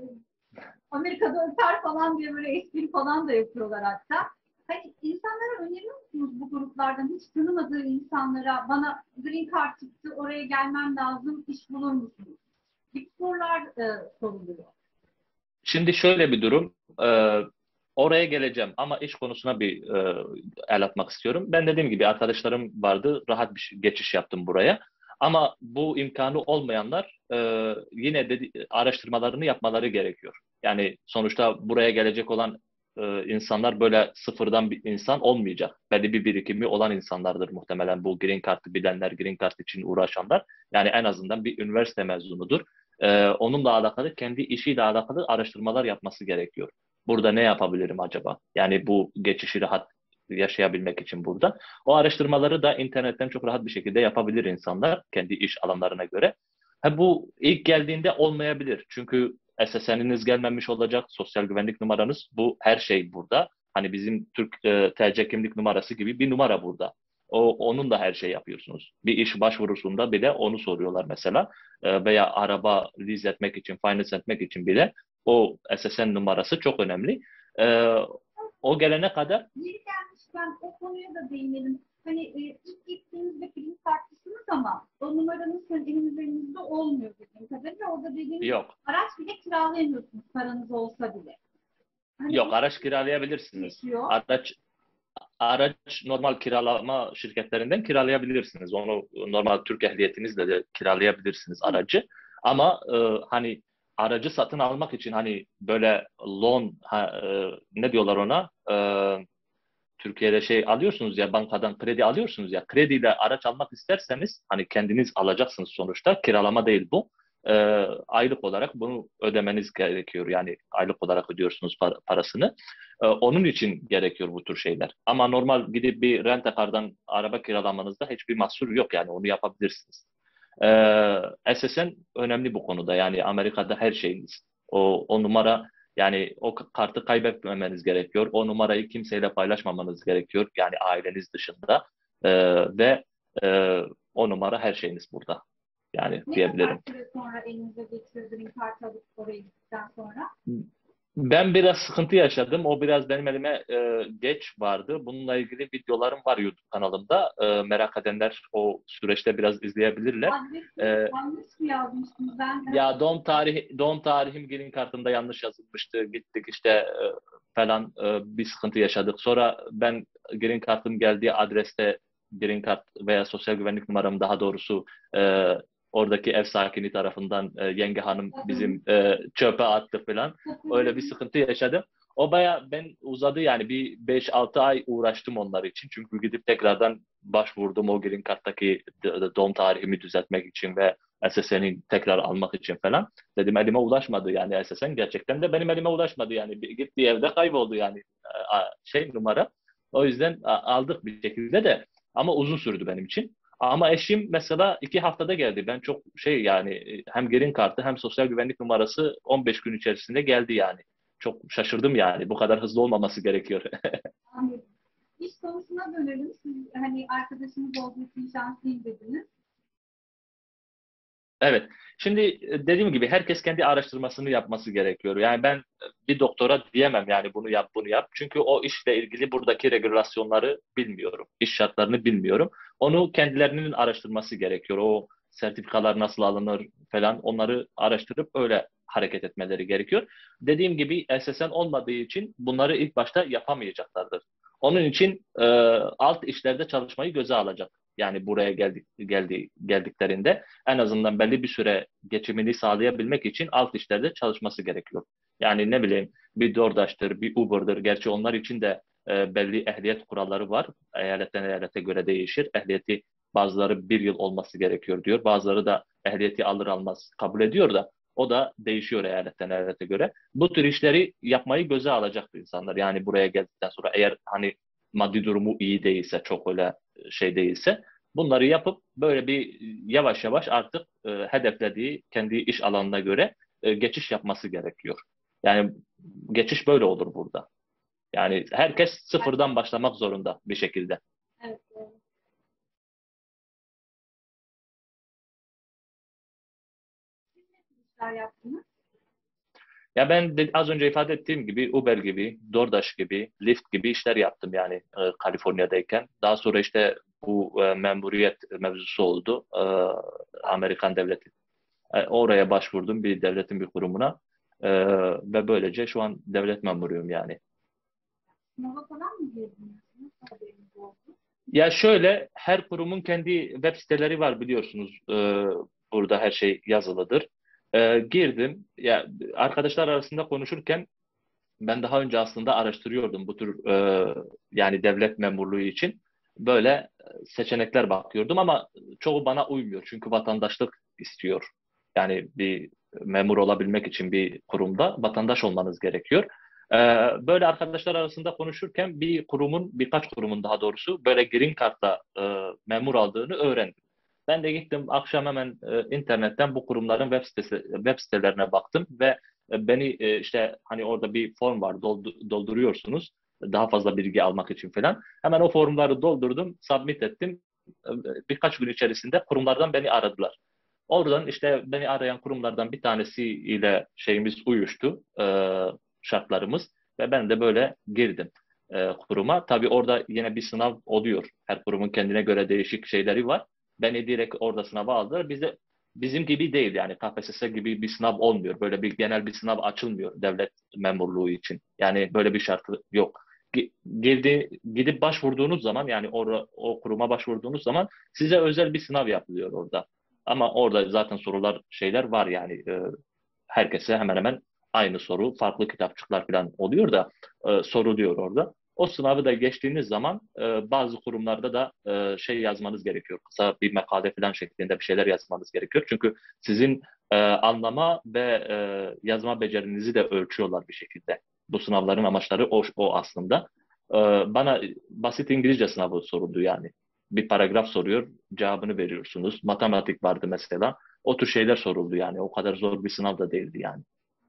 Amerika'da öter falan diye böyle espri falan da yapıyorlar hatta. Hani insanlara öneriyor musunuz bu gruplardan hiç tanımadığı insanlara bana green card çıktı oraya gelmem lazım iş bulur musunuz? Gibi sorular soruluyor. Şimdi şöyle bir durum. Oraya geleceğim ama iş konusuna bir el atmak istiyorum. Ben dediğim gibi arkadaşlarım vardı. Rahat bir geçiş yaptım buraya. Ama bu imkanı olmayanlar yine de araştırmalarını yapmaları gerekiyor. Yani sonuçta buraya gelecek olan insanlar böyle sıfırdan bir insan olmayacak. Belli bir birikimi olan insanlardır muhtemelen bu Green Card'ı bilenler, Green Card için uğraşanlar. Yani en azından bir üniversite mezunudur. Onunla alakalı, kendi işiyle alakalı araştırmalar yapması gerekiyor. Burada ne yapabilirim acaba? Yani bu geçişi rahat yaşayabilmek için burada. O araştırmaları da internetten çok rahat bir şekilde yapabilir insanlar kendi iş alanlarına göre. Ha, bu ilk geldiğinde olmayabilir. Çünkü SSN'iniz gelmemiş olacak, sosyal güvenlik numaranız, bu her şey burada. Hani bizim Türk TC kimlik numarası gibi bir numara burada. Onun da her şey yapıyorsunuz. Bir iş başvurusunda bile onu soruyorlar mesela. Veya araba lease etmek için, finance etmek için bile o SSN numarası çok önemli. E, O gelene kadar Yeri gelmişken o konuya da değinelim. Hani ilk gittiğiniz ve film tartıştınız ama o numaranın sizin üzerinizde olmuyor bildiğim kadarıyla. Orada dediğiniz yok. araç bile kiralayamıyorsunuz paranız olsa bile. Hani Yok, bu araç kiralayabilirsiniz. geçiyor. Araç normal kiralama şirketlerinden kiralayabilirsiniz. Onu normal Türk ehliyetinizle de kiralayabilirsiniz aracı. Ama hani aracı satın almak için hani böyle loan ne diyorlar ona? Türkiye'de şey alıyorsunuz ya, bankadan kredi alıyorsunuz ya, krediyle araç almak isterseniz hani kendiniz alacaksınız sonuçta, kiralama değil bu. Ee, Aylık olarak bunu ödemeniz gerekiyor, yani aylık olarak ödüyorsunuz parasını. Onun için gerekiyor bu tür şeyler. Ama normal gidip bir rent-a-car'dan araba kiralamanızda hiçbir mahsur yok, yani onu yapabilirsiniz. SSN önemli bu konuda, yani Amerika'da her şeyiniz. O numara, yani o kartı kaybetmemeniz gerekiyor. O numarayı kimseyle paylaşmamanız gerekiyor. Yani aileniz dışında. Ve e, o numara her şeyiniz burada. Yani Ne kadar diyebilirim. süre sonra elinize geçiyor green card alıp oraya gittikten sonra? Ben biraz sıkıntı yaşadım. O biraz benim elime geç vardı. Bununla ilgili videolarım var YouTube kanalımda. Merak edenler o süreçte biraz izleyebilirler. Adresi E, yanlış mı yazmıştım ben? Ya doğum tarihim green kartımda yanlış yazılmıştı. Gittik işte falan, bir sıkıntı yaşadık. Sonra ben green kartım geldiği adreste green kart veya sosyal güvenlik numaramı, daha doğrusu e, oradaki ev sakini tarafından yenge hanım bizim çöpe attı falan. Öyle bir sıkıntı yaşadım. O baya ben uzadı, yani bir 5-6 ay uğraştım onlar için. Çünkü gidip tekrardan başvurdum o green karttaki doğum tarihimi düzeltmek için ve SSN'i tekrar almak için falan. Dedim elime ulaşmadı yani SSN. Gerçekten de benim elime ulaşmadı yani. Gittiği evde kayboldu yani şey numara. O yüzden aldık bir şekilde de, ama uzun sürdü benim için. Ama eşim mesela 2 haftada geldi. Ben çok şey yani, hem green kartı hem sosyal güvenlik numarası 15 gün içerisinde geldi yani. Çok şaşırdım yani. Bu kadar hızlı olmaması gerekiyor. Anladım. İş konusuna dönelim. Siz hani arkadaşınız olduğu için şanslıyım dediniz. Evet. Şimdi dediğim gibi herkes kendi araştırmasını yapması gerekiyor. Yani ben bir doktora diyemem yani bunu yap, bunu yap. Çünkü o işle ilgili buradaki regülasyonları bilmiyorum. İş şartlarını bilmiyorum. Onu kendilerinin araştırması gerekiyor. O sertifikalar nasıl alınır falan, onları araştırıp öyle hareket etmeleri gerekiyor. Dediğim gibi SSN olmadığı için bunları ilk başta yapamayacaklardır. Onun için alt işlerde çalışmayı göze alacak. Yani buraya geldiklerinde en azından belli bir süre geçimini sağlayabilmek için alt işlerde çalışması gerekiyor. Yani ne bileyim, bir DoorDash'tır, bir Uber'dır. Gerçi onlar için de belli ehliyet kuralları var. Eyaletten eyalete göre değişir. Ehliyeti bazıları 1 yıl olması gerekiyor diyor. Bazıları da ehliyeti alır almaz kabul ediyor da o da değişiyor eyaletten eyalete göre. Bu tür işleri yapmayı göze alacak insanlar. Yani buraya geldikten sonra, eğer hani maddi durumu iyi değilse, çok öyle şey değilse, bunları yapıp böyle bir yavaş yavaş artık hedeflediği kendi iş alanına göre geçiş yapması gerekiyor. Yani geçiş böyle olur burada. Yani herkes sıfırdan başlamak zorunda bir şekilde. Evet, evet. Siz ne tür işler yaptınız? Ya ben az önce ifade ettiğim gibi Uber gibi, DoorDash gibi, Lyft gibi işler yaptım yani Kaliforniya'dayken. Daha sonra işte bu memuriyet mevzusu oldu. Amerikan devleti. Oraya başvurdum, bir devletin bir kurumuna. E, Ve böylece şu an devlet memuruyum yani. Sınava falan mı girdiniz? Nasıl haberiniz oldu? Ya şöyle, her kurumun kendi web siteleri var biliyorsunuz. Burada her şey yazılıdır. Girdim. Ya arkadaşlar arasında konuşurken Ben daha önce aslında araştırıyordum bu tür yani devlet memurluğu için. Böyle seçenekler bakıyordum ama çoğu bana uymuyor. Çünkü vatandaşlık istiyor. Yani bir memur olabilmek için bir kurumda vatandaş olmanız gerekiyor. E, Böyle arkadaşlar arasında konuşurken birkaç kurumun daha doğrusu böyle Green Card'la memur aldığını öğrendim. Ben de gittim akşam hemen internetten bu kurumların web sitelerine baktım ve beni işte hani orada bir form var dolduruyorsunuz daha fazla bilgi almak için falan. Hemen o formları doldurdum, submit ettim. E, Birkaç gün içerisinde kurumlardan beni aradılar. Oradan işte beni arayan kurumlardan bir tanesiyle şeyimiz uyuştu, şartlarımız ve ben de böyle girdim kuruma. Tabii orada yine bir sınav oluyor. Her kurumun kendine göre değişik şeyleri var. Beni direkt orada sınava aldılar. Bizim gibi değil yani KPSS gibi bir sınav olmuyor. Böyle bir genel bir sınav açılmıyor devlet memurluğu için. Yani böyle bir şartı yok. Gidip başvurduğunuz zaman yani o kuruma başvurduğunuz zaman size özel bir sınav yapılıyor orada. Ama orada zaten sorular şeyler var yani herkese hemen hemen aynı soru farklı kitapçıklar falan oluyor da soruluyor orada. O sınavı da geçtiğiniz zaman bazı kurumlarda da şey yazmanız gerekiyor. Kısa bir makale falan şeklinde bir şeyler yazmanız gerekiyor. Çünkü sizin anlama ve yazma becerinizi de ölçüyorlar bir şekilde. Bu sınavların amaçları o aslında. E, Bana basit İngilizce sınavı soruldu yani. Bir paragraf soruyor, cevabını veriyorsunuz. Matematik vardı mesela. O tür şeyler soruldu yani. O kadar zor bir sınav da değildi yani.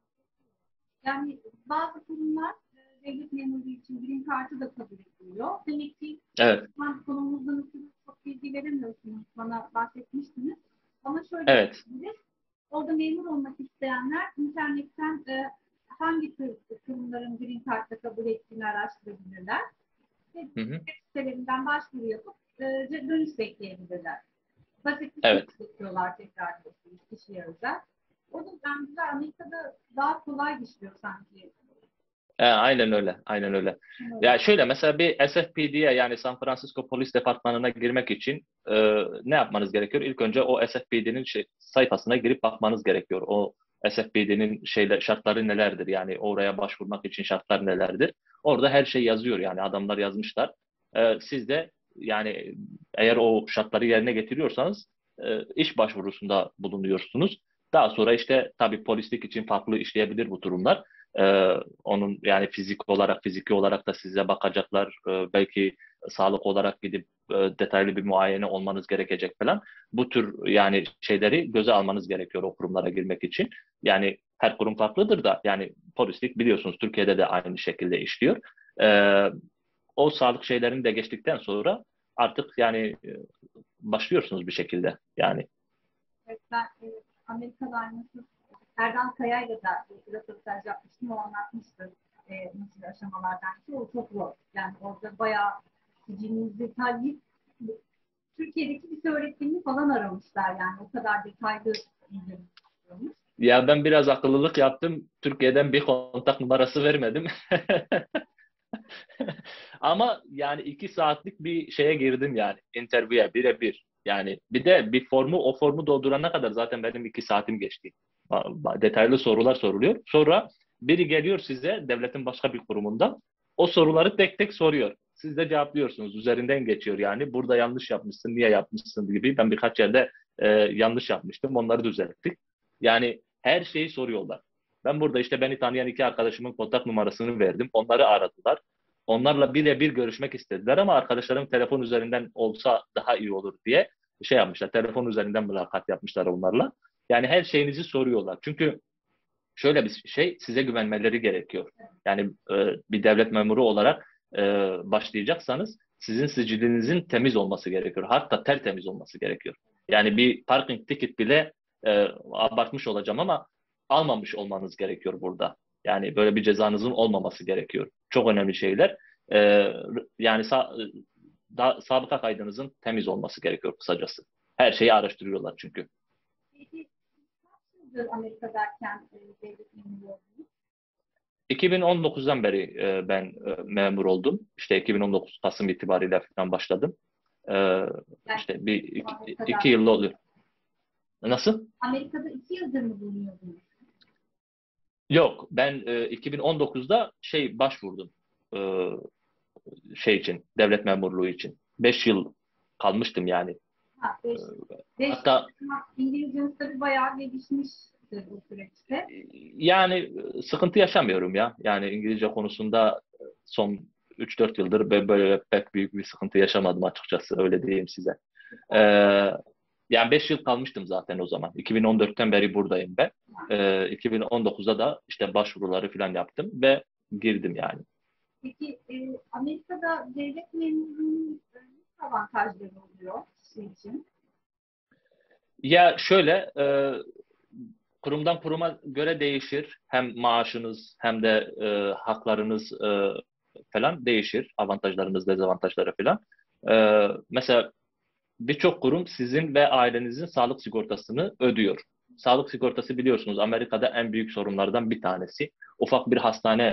Yani bazı kurumlar devlet memuru için green card'ı da kabul ediyor. Demek ki Evet, ben konumuzdan ötürü çok bilgi veremiyorsunuz. Bana bahsetmiştiniz. Ama şöyle evet. yapabiliriz. Orada memur olmak isteyenler internetten hangi tür kurumların green card'da kabul ettiğini araştırabilirler. Ve Hı hı. web sitelerinden başvuru yapıp dönüş bekleyebilirler. Basit bir sınav Evet. bekliyorlar tekrar diyorsunuz kişiye özel. O da bence Amerika'da daha kolay işliyor sanki. Aynen öyle. Aynen öyle. Evet. Ya şöyle mesela bir SFPD'ye yani San Francisco Polis Departmanı'na girmek için ne yapmanız gerekiyor? İlk önce o SFPD'nin sayfasına girip bakmanız gerekiyor. O SFPD'nin şartları nelerdir? Yani oraya başvurmak için şartlar nelerdir? Orada her şey yazıyor yani adamlar yazmışlar. Siz de yani eğer o şartları yerine getiriyorsanız iş başvurusunda bulunuyorsunuz. Daha sonra işte tabii polislik için farklı işleyebilir bu durumlar. Onun yani fiziki olarak da size bakacaklar. Belki sağlık olarak gidip detaylı bir muayene olmanız gerekecek falan. Bu tür yani şeyleri göze almanız gerekiyor o kurumlara girmek için. Yani her kurum farklıdır da yani polislik biliyorsunuz Türkiye'de de aynı şekilde işliyor. Ee, O sağlık şeylerini de geçtikten sonra artık yani başlıyorsunuz bir şekilde yani. Evet, ben Amerika'da nasıl Erdal Kaya'yla da bir röportaj yapmıştım. O anlatmıştı nasıl aşamalardan ki o çok zor. Yani orada bayağı sicilinizi tayyip Türkiye'deki bir öğretmenini falan aramışlar yani. O kadar detaylı bilgi istiyormuş. Ya ben biraz akıllılık yaptım. Türkiye'den bir kontak numarası vermedim. Ama yani 2 saatlik bir şeye girdim yani. Interview'e birebir. Yani bir de o formu doldurana kadar zaten benim 2 saatim geçti. Detaylı sorular soruluyor. Sonra biri geliyor size devletin başka bir kurumundan. O soruları tek tek soruyor. Siz de cevaplıyorsunuz. Üzerinden geçiyor yani. Burada yanlış yapmışsın, niye yapmışsın gibi. Ben birkaç yerde yanlış yapmıştım. Onları düzelttik. Yani her şeyi soruyorlar. Ben burada işte beni tanıyan 2 arkadaşımın kontak numarasını verdim. Onları aradılar. Onlarla birebir görüşmek istediler ama arkadaşlarım telefon üzerinden olsa daha iyi olur diye şey yapmışlar. Telefon üzerinden mülakat yapmışlar onlarla. Yani her şeyinizi soruyorlar. Çünkü şöyle bir şey size güvenmeleri gerekiyor. Yani bir devlet memuru olarak başlayacaksanız sizin sicilinizin temiz olması gerekiyor. Hatta tertemiz olması gerekiyor. Yani bir parking ticket bile abartmış olacağım ama almamış olmanız gerekiyor burada. Yani böyle bir cezanızın olmaması gerekiyor. Çok önemli şeyler. E, Yani sabıka kaydınızın temiz olması gerekiyor kısacası. Her şeyi araştırıyorlar çünkü. Peki kaç yıldır Amerika'dayken devlet memuru oldunuz? 2019'dan beri ben memur oldum. İşte 2019 Kasım itibariyle falan başladım. E, Yani işte iki Amerika'da, yılda oluyor. Nasıl? Amerika'da 2 yıldır mı bulunuyordunuz? Yok, ben 2019'da başvurdum. E, şey için, devlet memurluğu için. 5 yıl kalmıştım yani. Ha, E, 5 hatta İngilizceniz tabii bayağı gelişmiştir bu süreçte. yani sıkıntı yaşamıyorum ya. Yani İngilizce konusunda son 3-4 yıldır böyle pek büyük bir sıkıntı yaşamadım açıkçası. Öyle diyeyim size. Ee, yani 5 yıl kalmıştım zaten o zaman. 2014'ten beri buradayım ben. 2019'da da işte başvuruları falan yaptım ve girdim yani. Peki Amerika'da devlet memurluğunun ne avantajları oluyor sizin için? Ya şöyle, kurumdan kuruma göre değişir. Hem maaşınız hem de haklarınız falan değişir. Avantajlarınız, dezavantajları falan. Mesela birçok kurum sizin ve ailenizin sağlık sigortasını ödüyor. Sağlık sigortası biliyorsunuz Amerika'da en büyük sorunlardan bir tanesi. Ufak bir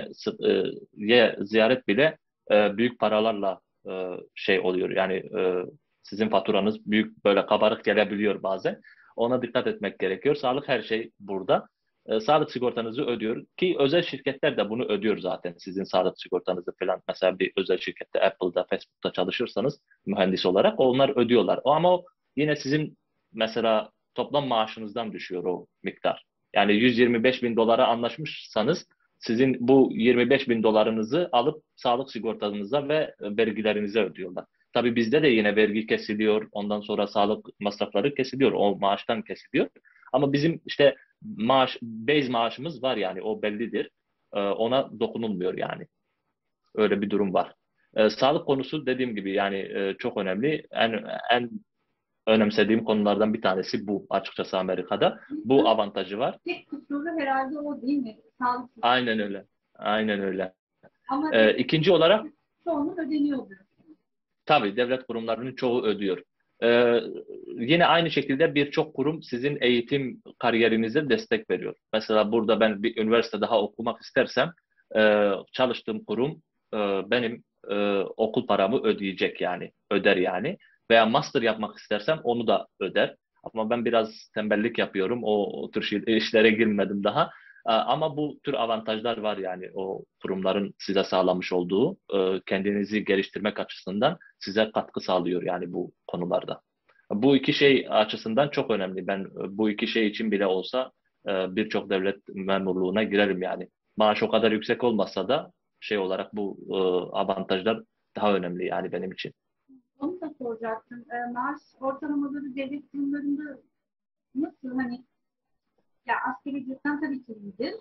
hastaneye ziyaret bile büyük paralarla oluyor. Yani sizin faturanız büyük böyle kabarık gelebiliyor bazen. Ona dikkat etmek gerekiyor. Sağlık her şey burada. Sağlık sigortanızı ödüyor ki özel şirketler de bunu ödüyor zaten. Sizin sağlık sigortanızı falan mesela bir özel şirkette Apple'da, Facebook'ta çalışırsanız mühendis olarak onlar ödüyorlar. Ama o yine sizin mesela toplam maaşınızdan düşüyor o miktar. Yani 125 bin dolara anlaşmışsanız sizin bu 25 bin dolarınızı alıp sağlık sigortanıza ve vergilerinize ödüyorlar. Tabii bizde de yine vergi kesiliyor. Ondan sonra sağlık masrafları kesiliyor. O maaştan kesiliyor. Ama bizim işte base maaşımız var yani o bellidir. Ona dokunulmuyor yani. Öyle bir durum var. Sağlık konusu dediğim gibi yani çok önemli. En önemsediğim konulardan bir tanesi bu açıkçası Amerika'da. Bu avantajı var. Tek kusuru herhalde o değil mi? Sağlık sistemi. Aynen öyle. Aynen öyle. Ama devlet İkinci olarak çoğunun ödeniyordur. tabii devlet kurumlarının çoğu ödüyor. Yine aynı şekilde birçok kurum sizin eğitim kariyerinize destek veriyor. Mesela burada ben bir üniversite daha okumak istersem çalıştığım kurum e, benim okul paramı ödeyecek yani. Öder yani. Veya master yapmak istersem onu da öder. Ama ben biraz tembellik yapıyorum. O tür işlere girmedim daha. Ama bu tür avantajlar var yani o kurumların size sağlamış olduğu kendinizi geliştirmek açısından size katkı sağlıyor yani bu konularda. Bu iki şey açısından çok önemli. Ben bu iki şey için bile olsa birçok devlet memurluğuna girerim yani. Maaş o kadar yüksek olmasa da olarak bu avantajlar daha önemli yani benim için. Onu da soracaktım. Maaş ortalamaları devlet kurumlarında nasıl? Hani ya asgari ücretten tabii ki iyidir.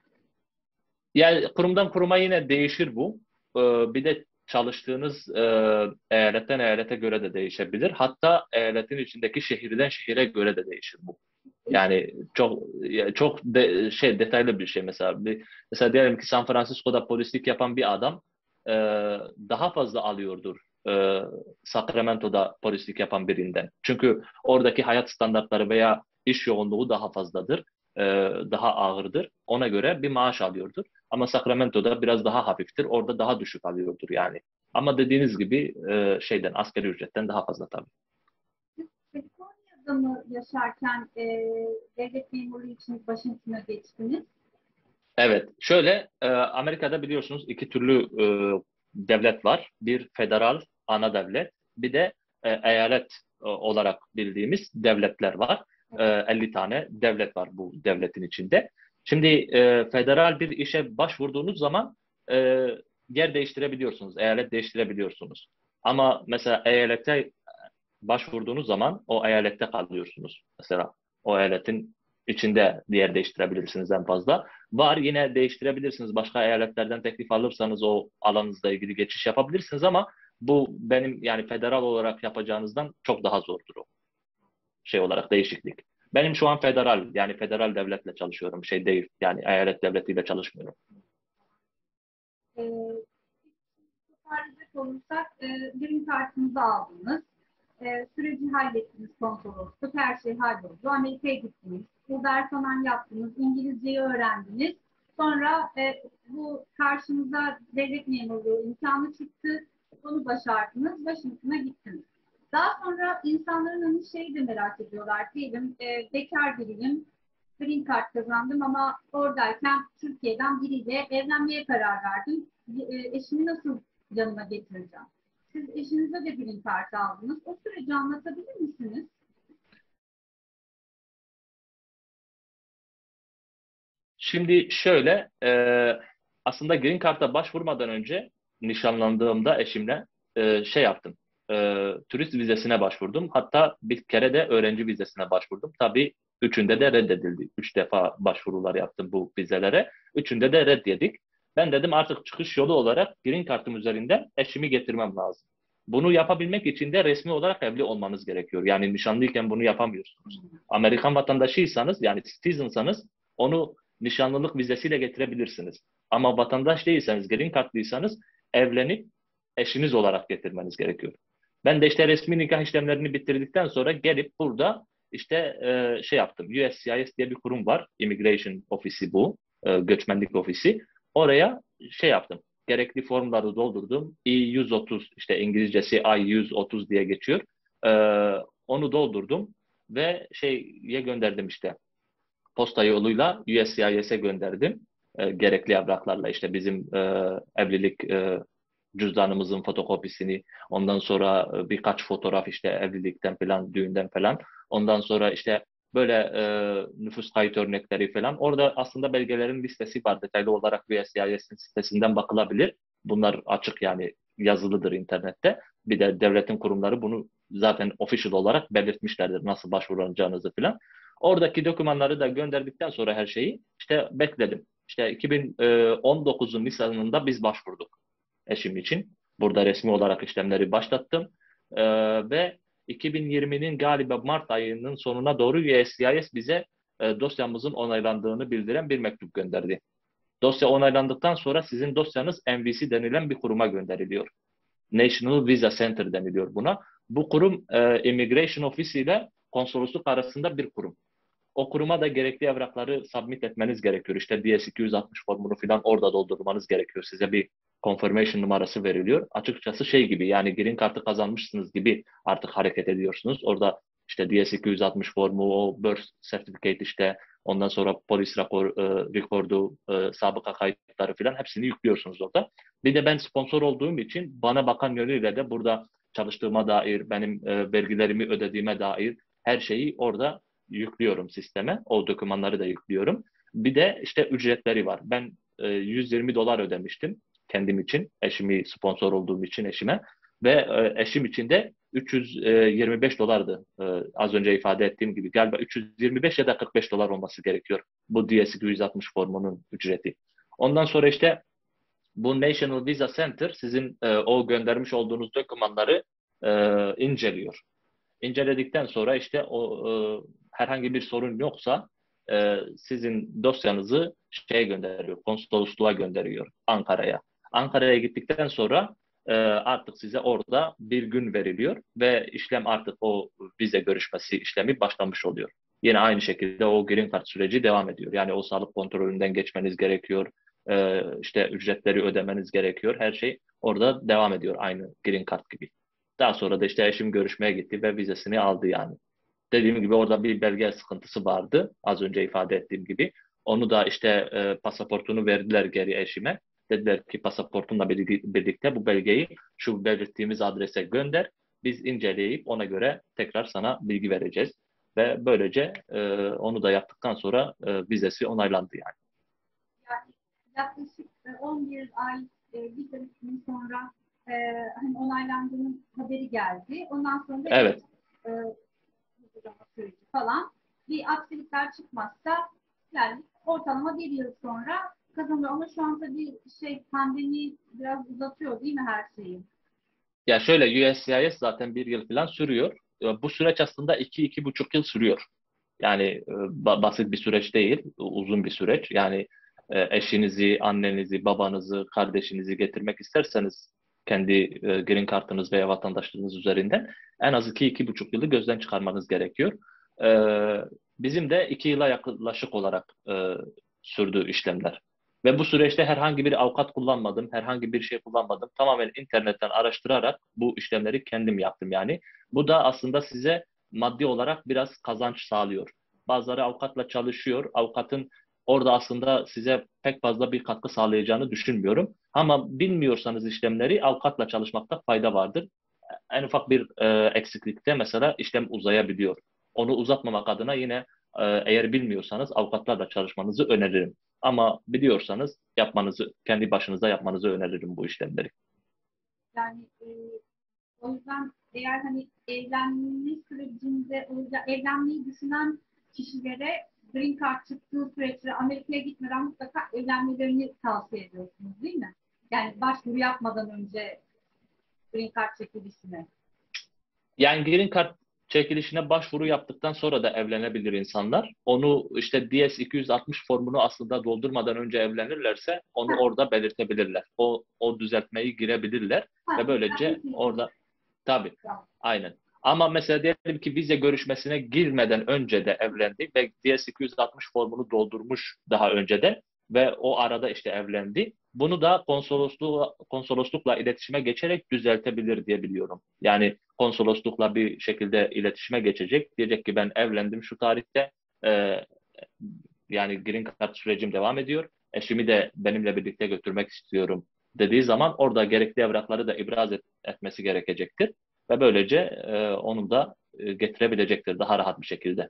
Yani kurumdan kuruma yine değişir bu. Bir de çalıştığınız eyaletten eyalete göre de değişebilir. Hatta eyaletin içindeki şehirden şehire göre de değişir bu. Yani çok detaylı bir şey mesela. Mesela diyelim ki San Francisco'da polislik yapan bir adam e, daha fazla alıyordur Sacramento'da polislik yapan birinden. Çünkü oradaki hayat standartları veya iş yoğunluğu daha fazladır, e, daha ağırdır. Ona göre bir maaş alıyordur. Ama Sacramento'da biraz daha hafiftir. Orada daha düşük alıyordur yani. Ama dediğiniz gibi asgari ücretten daha fazla tabii. Siz Kaliforniya'da mı yaşarken devlet memuru için Washington'a geçtiniz? Evet, Amerika'da biliyorsunuz iki türlü devlet var. Bir federal ana devlet, bir de eyalet olarak bildiğimiz devletler var. 50 tane devlet var bu devletin içinde. Şimdi federal bir işe başvurduğunuz zaman e, yer değiştirebiliyorsunuz, eyalet değiştirebiliyorsunuz. Ama mesela eyalete başvurduğunuz zaman o eyalette kalıyorsunuz. Mesela o eyaletin içinde yer değiştirebilirsiniz en fazla. Var yine değiştirebilirsiniz. Başka eyaletlerden teklif alırsanız o alanınızla ilgili geçiş yapabilirsiniz ama bu benim yani federal olarak yapacağınızdan çok daha zordur o olarak değişiklik. Benim şu an federal yani federal devletle çalışıyorum. Şey değil yani eyalet devletiyle çalışmıyorum. E, Toparlayacak olursak green card'ınızı aldınız. Süreci hallettiniz, konsolosluk, her şey halloldu. Amerika'ya gittiniz, Uber falan yaptınız, İngilizceyi öğrendiniz. Sonra bu karşınıza devlet memurluğu imkanı çıktı, bunu başardınız, Washington'a gittiniz. Daha sonra insanların hani şeyi de merak ediyorlar, diyelim bekar biriyim, Green Card kazandım ama oradayken Türkiye'den biriyle evlenmeye karar verdim. Eşimi nasıl yanıma getireceğim? Siz eşinize de Green Card aldınız. O süreci anlatabilir misiniz? Şimdi şöyle, aslında Green Card'a başvurmadan önce nişanlandığımda eşimle şey yaptım. Turist vizesine başvurdum. Hatta bir kere de öğrenci vizesine başvurdum. Tabii üçünde de reddedildi. Üç defa başvurular yaptım bu vizelere. Üçünde de red yedik. Ben dedim artık çıkış yolu olarak Green Card'ım üzerinden eşimi getirmem lazım. Bunu yapabilmek için de resmi olarak evli olmanız gerekiyor. Yani nişanlıyken bunu yapamıyorsunuz. Amerikan vatandaşıysanız yani citizensanız onu nişanlılık vizesiyle getirebilirsiniz. Ama vatandaş değilseniz, green card'lıysanız evlenip eşiniz olarak getirmeniz gerekiyor. Ben de işte resmi nikah işlemlerini bitirdikten sonra gelip burada işte şey yaptım. USCIS diye bir kurum var. Immigration ofisi bu. Göçmenlik ofisi. Oraya şey yaptım. Gerekli formları doldurdum. I-130 işte İngilizcesi I-130 diye geçiyor. E, Onu doldurdum ve şeye gönderdim işte posta yoluyla USCIS'e gönderdim. Gerekli evraklarla işte bizim evlilik cüzdanımızın fotokopisini, ondan sonra birkaç fotoğraf işte evlilikten falan, düğünden falan. Ondan sonra işte böyle nüfus kayıt örnekleri falan. Orada aslında belgelerin listesi var. Detaylı olarak USCIS'in sitesinden bakılabilir. Bunlar açık yani yazılıdır internette. Bir de devletin kurumları bunu zaten official olarak belirtmişlerdir nasıl başvuracağınızı falan. Oradaki dokümanları da gönderdikten sonra her şeyi işte bekledim. İşte 2019'un Nisan'ında biz başvurduk eşim için. Burada resmi olarak işlemleri başlattım. Ve 2020'nin galiba Mart ayının sonuna doğru USCIS bize dosyamızın onaylandığını bildiren bir mektup gönderdi. Dosya onaylandıktan sonra sizin dosyanız NVC denilen bir kuruma gönderiliyor. National Visa Center deniliyor buna. Bu kurum Immigration Ofisi ile konsolosluk arasında bir kurum. O kuruma da gerekli evrakları submit etmeniz gerekiyor. İşte DS-260 formunu falan orada doldurmanız gerekiyor. Size bir confirmation numarası veriliyor. Açıkçası şey gibi yani green card'ı kazanmışsınız gibi artık hareket ediyorsunuz. Orada işte DS-260 formu, o birth certificate işte ondan sonra polis rekordu, sabıka kayıtları falan hepsini yüklüyorsunuz orada. Bir de ben sponsor olduğum için bana bakan yönüyle de burada çalıştığıma dair, benim vergilerimi ödediğime dair her şeyi orada yüklüyorum sisteme. O dokümanları da yüklüyorum. Bir de işte ücretleri var. Ben $120 ödemiştim kendim için. Eşimi sponsor olduğum için eşime. Ve eşim için de $325'dı. Az önce ifade ettiğim gibi. Galiba 325 ya da $45 olması gerekiyor. Bu DS-260 formunun ücreti. Ondan sonra işte bu National Visa Center sizin o göndermiş olduğunuz dokümanları inceliyor. İnceledikten sonra işte o herhangi bir sorun yoksa sizin dosyanızı şeye gönderiyor, konsolosluğa gönderiyor Ankara'ya. Ankara'ya gittikten sonra artık size orada bir gün veriliyor ve işlem artık o vize görüşmesi işlemi başlamış oluyor. Yine aynı şekilde o green card süreci devam ediyor. Yani o sağlık kontrolünden geçmeniz gerekiyor. İşte ücretleri ödemeniz gerekiyor. Her şey orada devam ediyor aynı green card gibi. Daha sonra da işte eşim görüşmeye gitti ve vizesini aldı yani. Dediğim gibi orada bir belge sıkıntısı vardı. Az önce ifade ettiğim gibi. Onu da işte pasaportunu verdiler geri eşime. Dediler ki pasaportunla birlikte bu belgeyi şu belirttiğimiz adrese gönder. Biz inceleyip ona göre tekrar sana bilgi vereceğiz. Ve böylece onu da yaptıktan sonra vizesi onaylandı yani. Yani yaklaşık 11 ay bir gün sonra e, hani onaylandığının haberi geldi. Ondan sonra da Evet. e, süreci falan bir aksilikler çıkmazsa yani ortalama bir yıl sonra kazanıyor. Ama şu an tabii pandemi biraz uzatıyor değil mi her şeyi? Ya şöyle USCIS zaten bir yıl falan sürüyor. Bu süreç aslında 2-2,5 yıl sürüyor. Yani basit bir süreç değil, uzun bir süreç. Yani eşinizi, annenizi, babanızı, kardeşinizi getirmek isterseniz kendi green kartınız veya vatandaşlığınız üzerinden en az 2-2,5 yılı gözden çıkarmanız gerekiyor. E, Bizim de 2 yıla yaklaşık olarak sürdü işlemler. Ve bu süreçte herhangi bir avukat kullanmadım, herhangi bir şey kullanmadım. Tamamen internetten araştırarak bu işlemleri kendim yaptım yani. Bu da aslında size maddi olarak biraz kazanç sağlıyor. bazıları avukatla çalışıyor. Avukatın orada aslında size pek fazla bir katkı sağlayacağını düşünmüyorum. Ama bilmiyorsanız işlemleri avukatla çalışmakta fayda vardır. En ufak bir eksiklikte mesela işlem uzayabiliyor. Onu uzatmamak adına yine eğer bilmiyorsanız avukatlarla çalışmanızı öneririm. Ama biliyorsanız yapmanızı, kendi başınıza yapmanızı öneririm bu işlemleri. Yani o yüzden eğer hani evlenme sürecinde evlenmeyi düşünen kişilere Green Card çıktığı süreçte Amerika'ya gitmeden mutlaka evlenmelerini tavsiye ediyorsunuz değil mi? Yani başvuru yapmadan önce Green Card çekilişine. Yani Green Card çekilişine başvuru yaptıktan sonra da evlenebilir insanlar. Onu işte DS-260 formunu aslında doldurmadan önce evlenirlerse onu Ha, orada belirtebilirler. O düzeltmeyi girebilirler ve ha, böylece orada tabii tamam. aynen. Ama mesela diyelim ki vize görüşmesine girmeden önce de evlendi ve DS-260 formunu doldurmuş daha önce de ve o arada işte evlendi. Bunu da konsoloslukla iletişime geçerek düzeltebilir diye biliyorum. Yani konsoloslukla bir şekilde iletişime geçecek. Diyecek ki ben evlendim şu tarihte. Ee, Yani Green Card sürecim devam ediyor. Eşimi de benimle birlikte götürmek istiyorum dediği zaman orada gerekli evrakları da etmesi gerekecektir. Ve böylece onu da getirebilecektir daha rahat bir şekilde.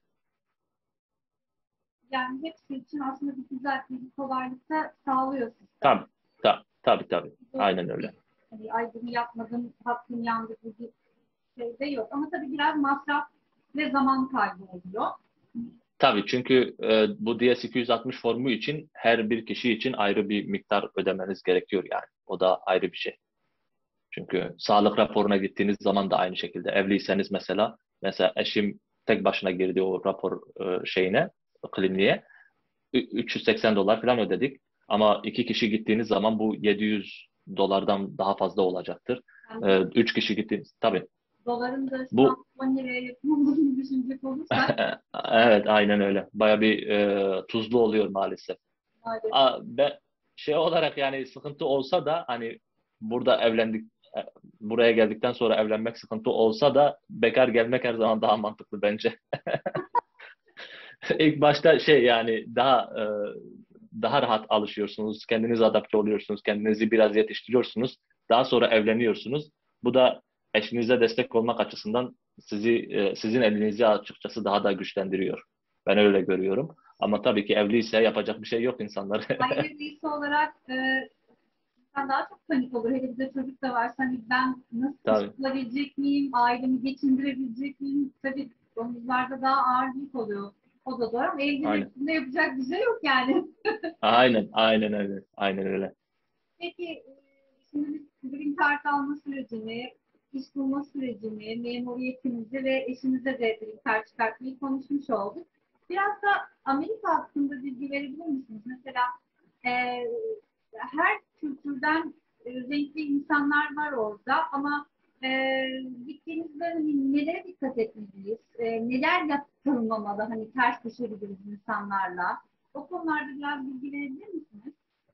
Yani hepsi için aslında bir düzeltme, bir kolaylık da sağlıyor sistem. Tabii, tabii. Aynen öyle. Hani ay bunu yapmadım, hakkım yandı gibi bir şey de yok. Ama tabii biraz masraf ve zaman kaybı oluyor. Tabii çünkü bu DS-260 formu için her bir kişi için ayrı bir miktar ödemeniz gerekiyor yani. O da ayrı bir şey. Çünkü sağlık raporuna gittiğiniz zaman da aynı şekilde. Evliyseniz mesela eşim tek başına girdi o rapor kliniğe. 380 dolar falan ödedik. Ama iki kişi gittiğiniz zaman bu 700 dolardan daha fazla olacaktır. Yani Üç kişi gittiğiniz tabii. doların da şu an Bu 10 liraya yakın olduğunu düşünecek olursak evet aynen öyle. Baya bir tuzlu oluyor maalesef. maalesef. Ben şey olarak yani sıkıntı olsa da hani burada e, buraya geldikten sonra evlenmek sıkıntı olsa da bekar gelmek her zaman daha mantıklı bence. İlk başta yani daha rahat alışıyorsunuz, kendiniz adapte oluyorsunuz, kendinizi biraz yetiştiriyorsunuz. Daha sonra evleniyorsunuz. Bu da eşinize destek olmak açısından sizin elinizi açıkçası daha da güçlendiriyor. Ben öyle görüyorum. Ama tabii ki evliyse yapacak bir şey yok insanlar. Aile bireysi olarak insan daha çok panik olur. Hele bir de çocuk da varsa hani ben nasıl iş Tabii. bulabilecek miyim, ailemi geçindirebilecek miyim? Tabii omuzlarda daha ağır yük oluyor. O da doğru ama Aynen. evlilik yapacak bir şey yok yani. Aynen öyle. Aynen öyle. Peki şimdi biz green card alma sürecini, iş bulma sürecini, memuriyetinizi ve eşinize de green card çıkartmayı konuşmuş olduk. Biraz da Amerika hakkında bilgi verebilir misiniz? Mesela e, her kültürden renkli insanlar var orada ama e, gittiğimizde hani nelere dikkat etmeliyiz? Neler yapılmamalı? Hani ters düşebiliriz insanlarla. O konularda biraz bilgi verebilir misiniz?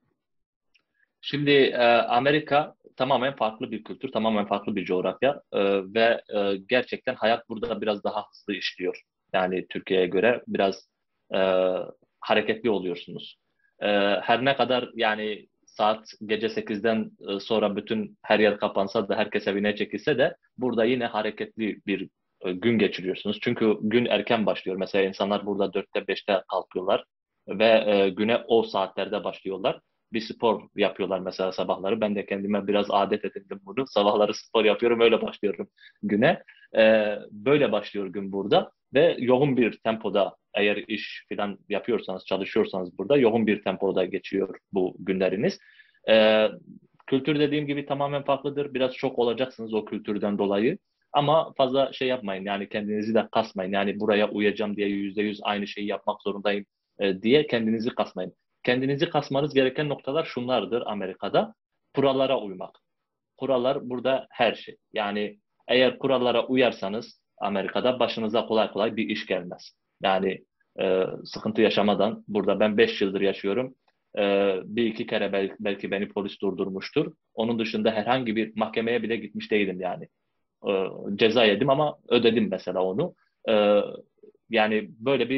Şimdi Amerika tamamen farklı bir kültür, tamamen farklı bir coğrafya ve gerçekten hayat burada biraz daha hızlı işliyor. Yani Türkiye'ye göre biraz e, hareketli oluyorsunuz. E, Her ne kadar yani saat gece 8'den sonra bütün her yer kapansa da herkes evine çekilse de burada yine hareketli bir gün geçiriyorsunuz. Çünkü gün erken başlıyor. Mesela insanlar burada 4'te 5'te kalkıyorlar ve güne o saatlerde başlıyorlar bir spor yapıyorlar mesela sabahları. Ben de kendime biraz adet edindim bunu. Sabahları spor yapıyorum, öyle başlıyorum güne. Böyle başlıyor gün burada ve yoğun bir tempoda eğer iş falan yapıyorsanız, çalışıyorsanız burada yoğun bir tempoda geçiyor bu günleriniz. Ee, Kültür dediğim gibi tamamen farklıdır. Biraz şok olacaksınız o kültürden dolayı. Ama fazla şey yapmayın yani kendinizi de kasmayın. Yani buraya uyacağım diye %100 aynı şeyi yapmak zorundayım diye kendinizi kasmayın. Kendinizi kasmanız gereken noktalar şunlardır Amerika'da. Kurallara uymak. Kurallar burada her şey. Yani eğer kurallara uyarsanız Amerika'da başınıza kolay kolay bir iş gelmez. Yani sıkıntı yaşamadan burada ben 5 yıldır yaşıyorum. Bir iki kere belki beni polis durdurmuştur. Onun dışında herhangi bir mahkemeye bile gitmiş değilim yani. Ceza yedim ama ödedim mesela onu. E, Yani böyle bir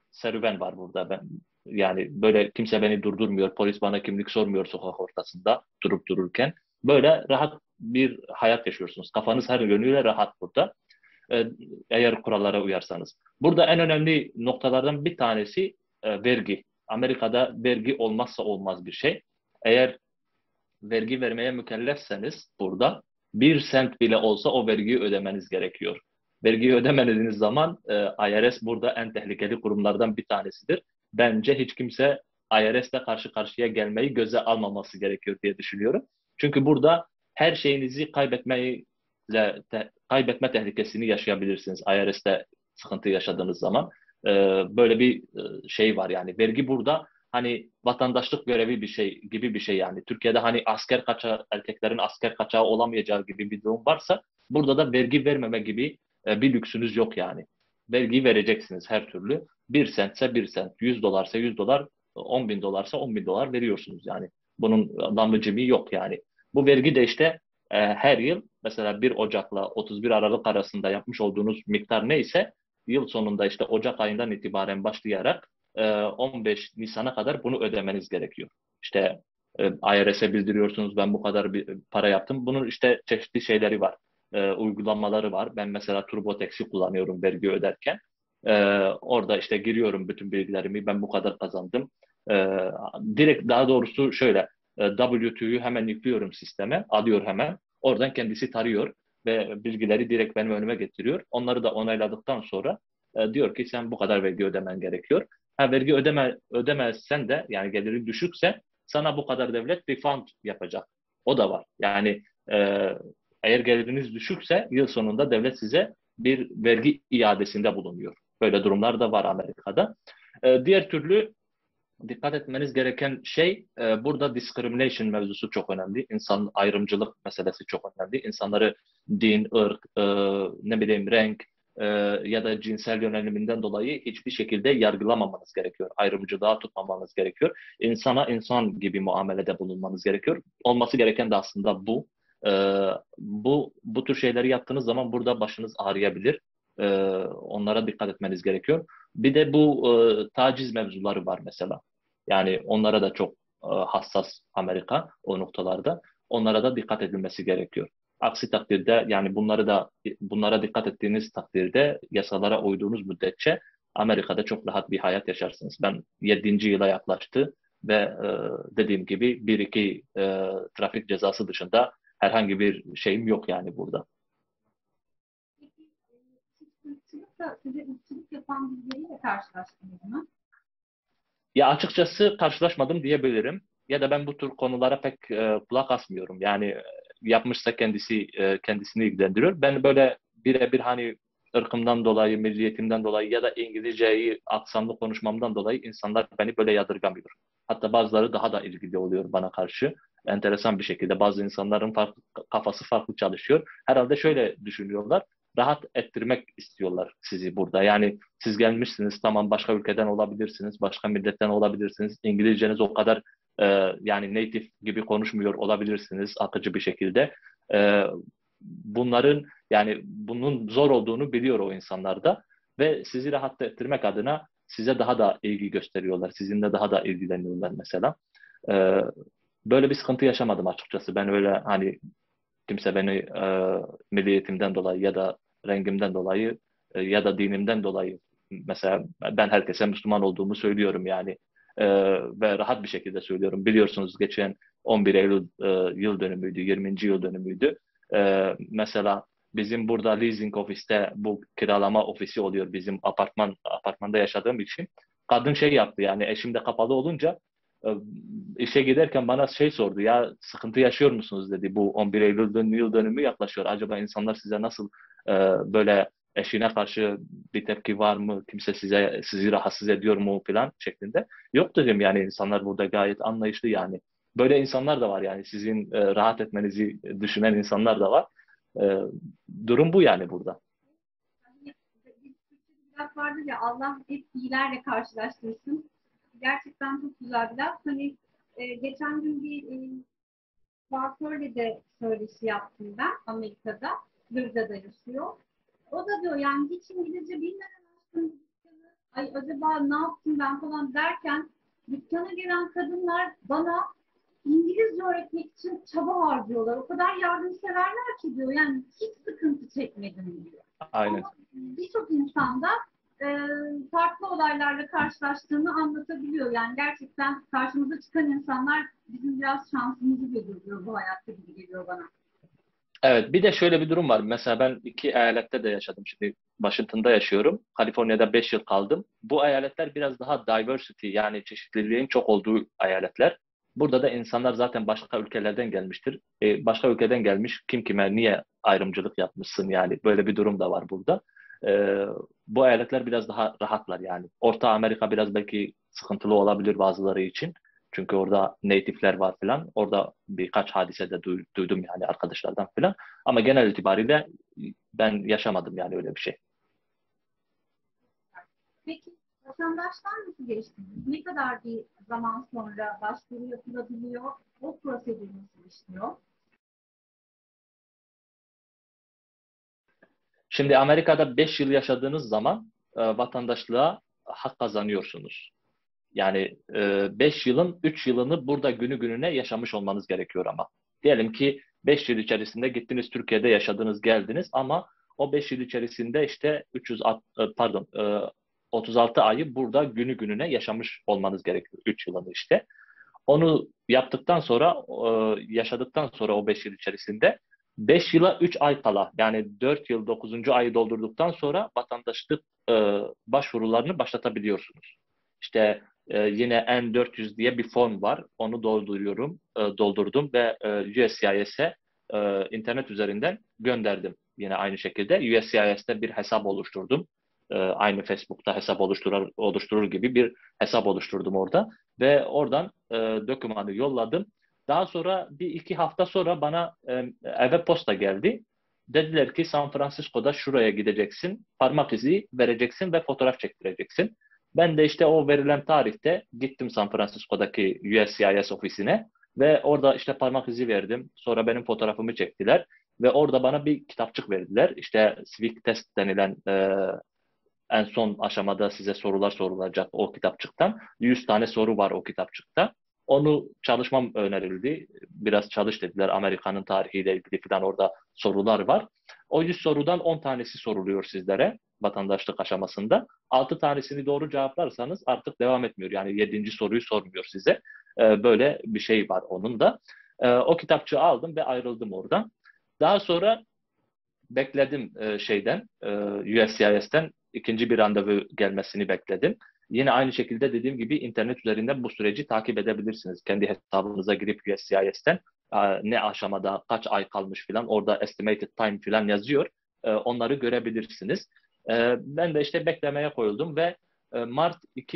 serüven var burada. Yani böyle kimse beni durdurmuyor. Polis bana kimlik sormuyor sokak ortasında durup dururken. Böyle rahat bir hayat yaşıyorsunuz. Kafanız her yönüyle rahat burada. E, Eğer kurallara uyarsanız. Burada en önemli noktalardan bir tanesi vergi. Amerika'da vergi olmazsa olmaz bir şey. Eğer vergi vermeye mükellefseniz burada bir sent bile olsa o vergiyi ödemeniz gerekiyor. Vergiyi ödemediğiniz zaman IRS burada en tehlikeli kurumlardan bir tanesidir. Bence hiç kimse IRS'le karşı karşıya gelmeyi göze almaması gerekiyor diye düşünüyorum. Çünkü burada her şeyinizi kaybetme tehlikesini yaşayabilirsiniz IRS'te sıkıntı yaşadığınız zaman. E, Böyle bir şey var yani. Vergi burada hani vatandaşlık görevi bir şey gibi bir şey yani. Türkiye'de hani asker kaçağı, erkeklerin asker kaçağı olamayacağı gibi bir durum varsa burada da vergi vermeme gibi bir lüksünüz yok yani. Vergi vereceksiniz her türlü. Bir sentse bir sent, 100 dolarsa 100 dolar, 10 bin dolarsa 10 bin dolar veriyorsunuz yani. Bunun damıcımı yok yani. Bu vergi de işte her yıl mesela 1 Ocak'la 31 Aralık arasında yapmış olduğunuz miktar neyse yıl sonunda işte Ocak ayından itibaren başlayarak 15 Nisan'a kadar bunu ödemeniz gerekiyor. İşte IRS'e bildiriyorsunuz ben bu kadar bir para yaptım. Bunun işte çeşitli şeyleri var. Uygulamaları var. Ben mesela TurboTax'i kullanıyorum vergi öderken. Orada işte giriyorum bütün bilgilerimi. Ben bu kadar kazandım. Direkt daha doğrusu şöyle W2'yu hemen yüklüyorum sisteme. Alıyor hemen. Oradan kendisi tarıyor ve bilgileri direkt benim önüme getiriyor. Onları da onayladıktan sonra diyor ki sen bu kadar vergi ödemen gerekiyor. Ha, vergi ödemezsen de yani gelirin düşükse sana bu kadar devlet refund yapacak. O da var. Yani e, eğer geliriniz düşükse yıl sonunda devlet size bir vergi iadesinde bulunuyor. Böyle durumlar da var Amerika'da. Diğer türlü dikkat etmeniz gereken şey burada discrimination mevzusu çok önemli. İnsan ayrımcılık meselesi çok önemli. İnsanları din, ırk, ne bileyim renk ya da cinsel yöneliminden dolayı hiçbir şekilde yargılamamanız gerekiyor. Ayrımcılığa tutmamanız gerekiyor. İnsana insan gibi muamelede bulunmanız gerekiyor. Olması gereken de aslında bu. E, bu tür şeyleri yaptığınız zaman burada başınız ağrıyabilir. E, Onlara dikkat etmeniz gerekiyor. Bir de bu taciz mevzuları var mesela. Yani onlara da çok hassas Amerika o noktalarda. Onlara da dikkat edilmesi gerekiyor. Aksi takdirde yani bunlara dikkat ettiğiniz takdirde yasalara uyduğunuz müddetçe Amerika'da çok rahat bir hayat yaşarsınız. Ben 7. yıla yaklaştı ve dediğim gibi bir iki trafik cezası dışında herhangi bir şeyim yok yani burada. Peki, siz ırkçılıkla, size ırkçılık yapan birileriyle karşılaştınız mı? Ya açıkçası karşılaşmadım diyebilirim. Ya da ben bu tür konulara pek kulak asmıyorum. Yani yapmışsa kendisini ilgilendiriyor. Ben böyle birebir hani ırkımdan dolayı, milliyetimden dolayı ya da İngilizceyi aksanlı konuşmamdan dolayı insanlar beni böyle yadırgamıyor. Hatta bazıları daha da ilgili oluyor bana karşı. Enteresan bir şekilde bazı insanların kafası farklı çalışıyor. Herhalde şöyle düşünüyorlar. Rahat ettirmek istiyorlar sizi burada. Yani siz gelmişsiniz, tamam başka ülkeden olabilirsiniz, başka milletten olabilirsiniz. İngilizceniz o kadar yani native gibi konuşmuyor olabilirsiniz akıcı bir şekilde. E, bunun zor olduğunu biliyor o insanlar da ve sizi rahat ettirmek adına size daha da ilgi gösteriyorlar. Sizinle daha da ilgileniyorlar mesela. E, Böyle bir sıkıntı yaşamadım açıkçası. Ben öyle hani kimse beni milliyetimden dolayı ya da rengimden dolayı ya da dinimden dolayı mesela ben herkese Müslüman olduğumu söylüyorum yani. E, Ve rahat bir şekilde söylüyorum. Biliyorsunuz geçen 11 Eylül yıl dönümüydü, 20. yıl dönümüydü. Mesela bizim burada leasing ofiste bu kiralama ofisi oluyor bizim apartmanda yaşadığım için. Kadın şey yaptı yani eşim de kapalı olunca e, işe giderken bana şey sordu ya sıkıntı yaşıyor musunuz dedi. Bu 11 Eylül yıl dönümü yaklaşıyor. Acaba insanlar size nasıl e, böyle eşine karşı bir tepki var mı? Kimse sizi rahatsız ediyor mu falan şeklinde. Yok dedim yani insanlar burada gayet anlayışlı yani. Böyle insanlar da var yani sizin rahat etmenizi düşünen insanlar da var. E, Durum bu yani burada. Yani bir Türkçe bir laf vardır ya, Allah hep iyilerle karşılaştırsın. Gerçekten çok güzel bir laf. Hani geçen gün bir kuaförle de söyleşi yaptım ben Amerika'da. Georgia'da yaşıyor. O da diyor yani hiç İngilizce bilmeden açtım dükkanı. ay acaba ne yaptım ben falan derken dükkana gelen kadınlar bana İngilizce öğretmek için çaba harcıyorlar. O kadar yardımseverler ki diyor. Yani hiç sıkıntı çekmedim diyor. Aynen. Ama birçok insan da e, farklı olaylarla karşılaştığını anlatabiliyor. Yani gerçekten karşımıza çıkan insanlar bizim biraz şansımızı belirliyor bu hayatta gibi geliyor bana. Evet, bir de şöyle bir durum var. Mesela ben iki eyalette de yaşadım. Şimdi Washington'da yaşıyorum. Kaliforniya'da 5 yıl kaldım. Bu eyaletler biraz daha diversity, yani çeşitliliğin çok olduğu eyaletler. Burada da insanlar zaten başka ülkelerden gelmiştir. Başka ülkeden gelmiş, kim kime niye ayrımcılık yapmışsın, yani böyle bir durum da var burada. E, Bu eyaletler biraz daha rahatlar yani. Orta Amerika biraz belki sıkıntılı olabilir bazıları için. Çünkü orada natifler var falan. Orada birkaç hadise de duydum yani arkadaşlardan falan. Ama genel itibariyle ben yaşamadım yani öyle bir şey. Peki vatandaşlar nasıl geçtiniz? Ne kadar bir zaman sonra başvuru yapılabiliyor? O prosedür nasıl işliyor? Şimdi Amerika'da 5 yıl yaşadığınız zaman vatandaşlığa hak kazanıyorsunuz. Yani 5 yılın 3 yılını burada günü gününe yaşamış olmanız gerekiyor ama. Diyelim ki 5 yıl içerisinde gittiniz, Türkiye'de yaşadınız, geldiniz ama o 5 yıl içerisinde işte 36 ayı burada günü gününe yaşamış olmanız gerekiyor. 3 yılını işte. Onu yaptıktan sonra, yaşadıktan sonra o 5 yıl içerisinde 5 yıla 3 ay kala, yani 4 yıl 9. ayı doldurduktan sonra vatandaşlık başvurularını başlatabiliyorsunuz. İşte yine N400 diye bir form var. Onu doldurdum ve USCIS'e internet üzerinden gönderdim. Yine aynı şekilde USCIS'te bir hesap oluşturdum. Aynı Facebook'ta hesap oluşturur gibi bir hesap oluşturdum orada ve oradan dokümanı yolladım. Daha sonra bir iki hafta sonra bana eve posta geldi. Dediler ki San Francisco'da şuraya gideceksin, parmak izi vereceksin ve fotoğraf çektireceksin. Ben de işte o verilen tarihte gittim San Francisco'daki USCIS ofisine ve orada işte parmak izi verdim. Sonra benim fotoğrafımı çektiler ve orada bana bir kitapçık verdiler. İşte Civic Test denilen en son aşamada size sorular sorulacak o kitapçıktan. 100 tane soru var o kitapçıkta. Onu çalışmam önerildi. Biraz çalış dediler. Amerika'nın tarihiyle ilgili falan orada sorular var. O 100 sorudan 10 tanesi soruluyor sizlere vatandaşlık aşamasında. 6 tanesini doğru cevaplarsanız artık devam etmiyor. Yani 7. soruyu sormuyor size. Böyle bir şey var onun da. O kitapçığı aldım ve ayrıldım oradan. Daha sonra bekledim USCIS'ten ikinci bir randevu gelmesini bekledim. Yine aynı şekilde dediğim gibi internet üzerinden bu süreci takip edebilirsiniz. Kendi hesabınıza girip USCIS'ten ne aşamada kaç ay kalmış filan orada estimated time filan yazıyor. Onları görebilirsiniz. Ben de işte beklemeye koyuldum ve Mart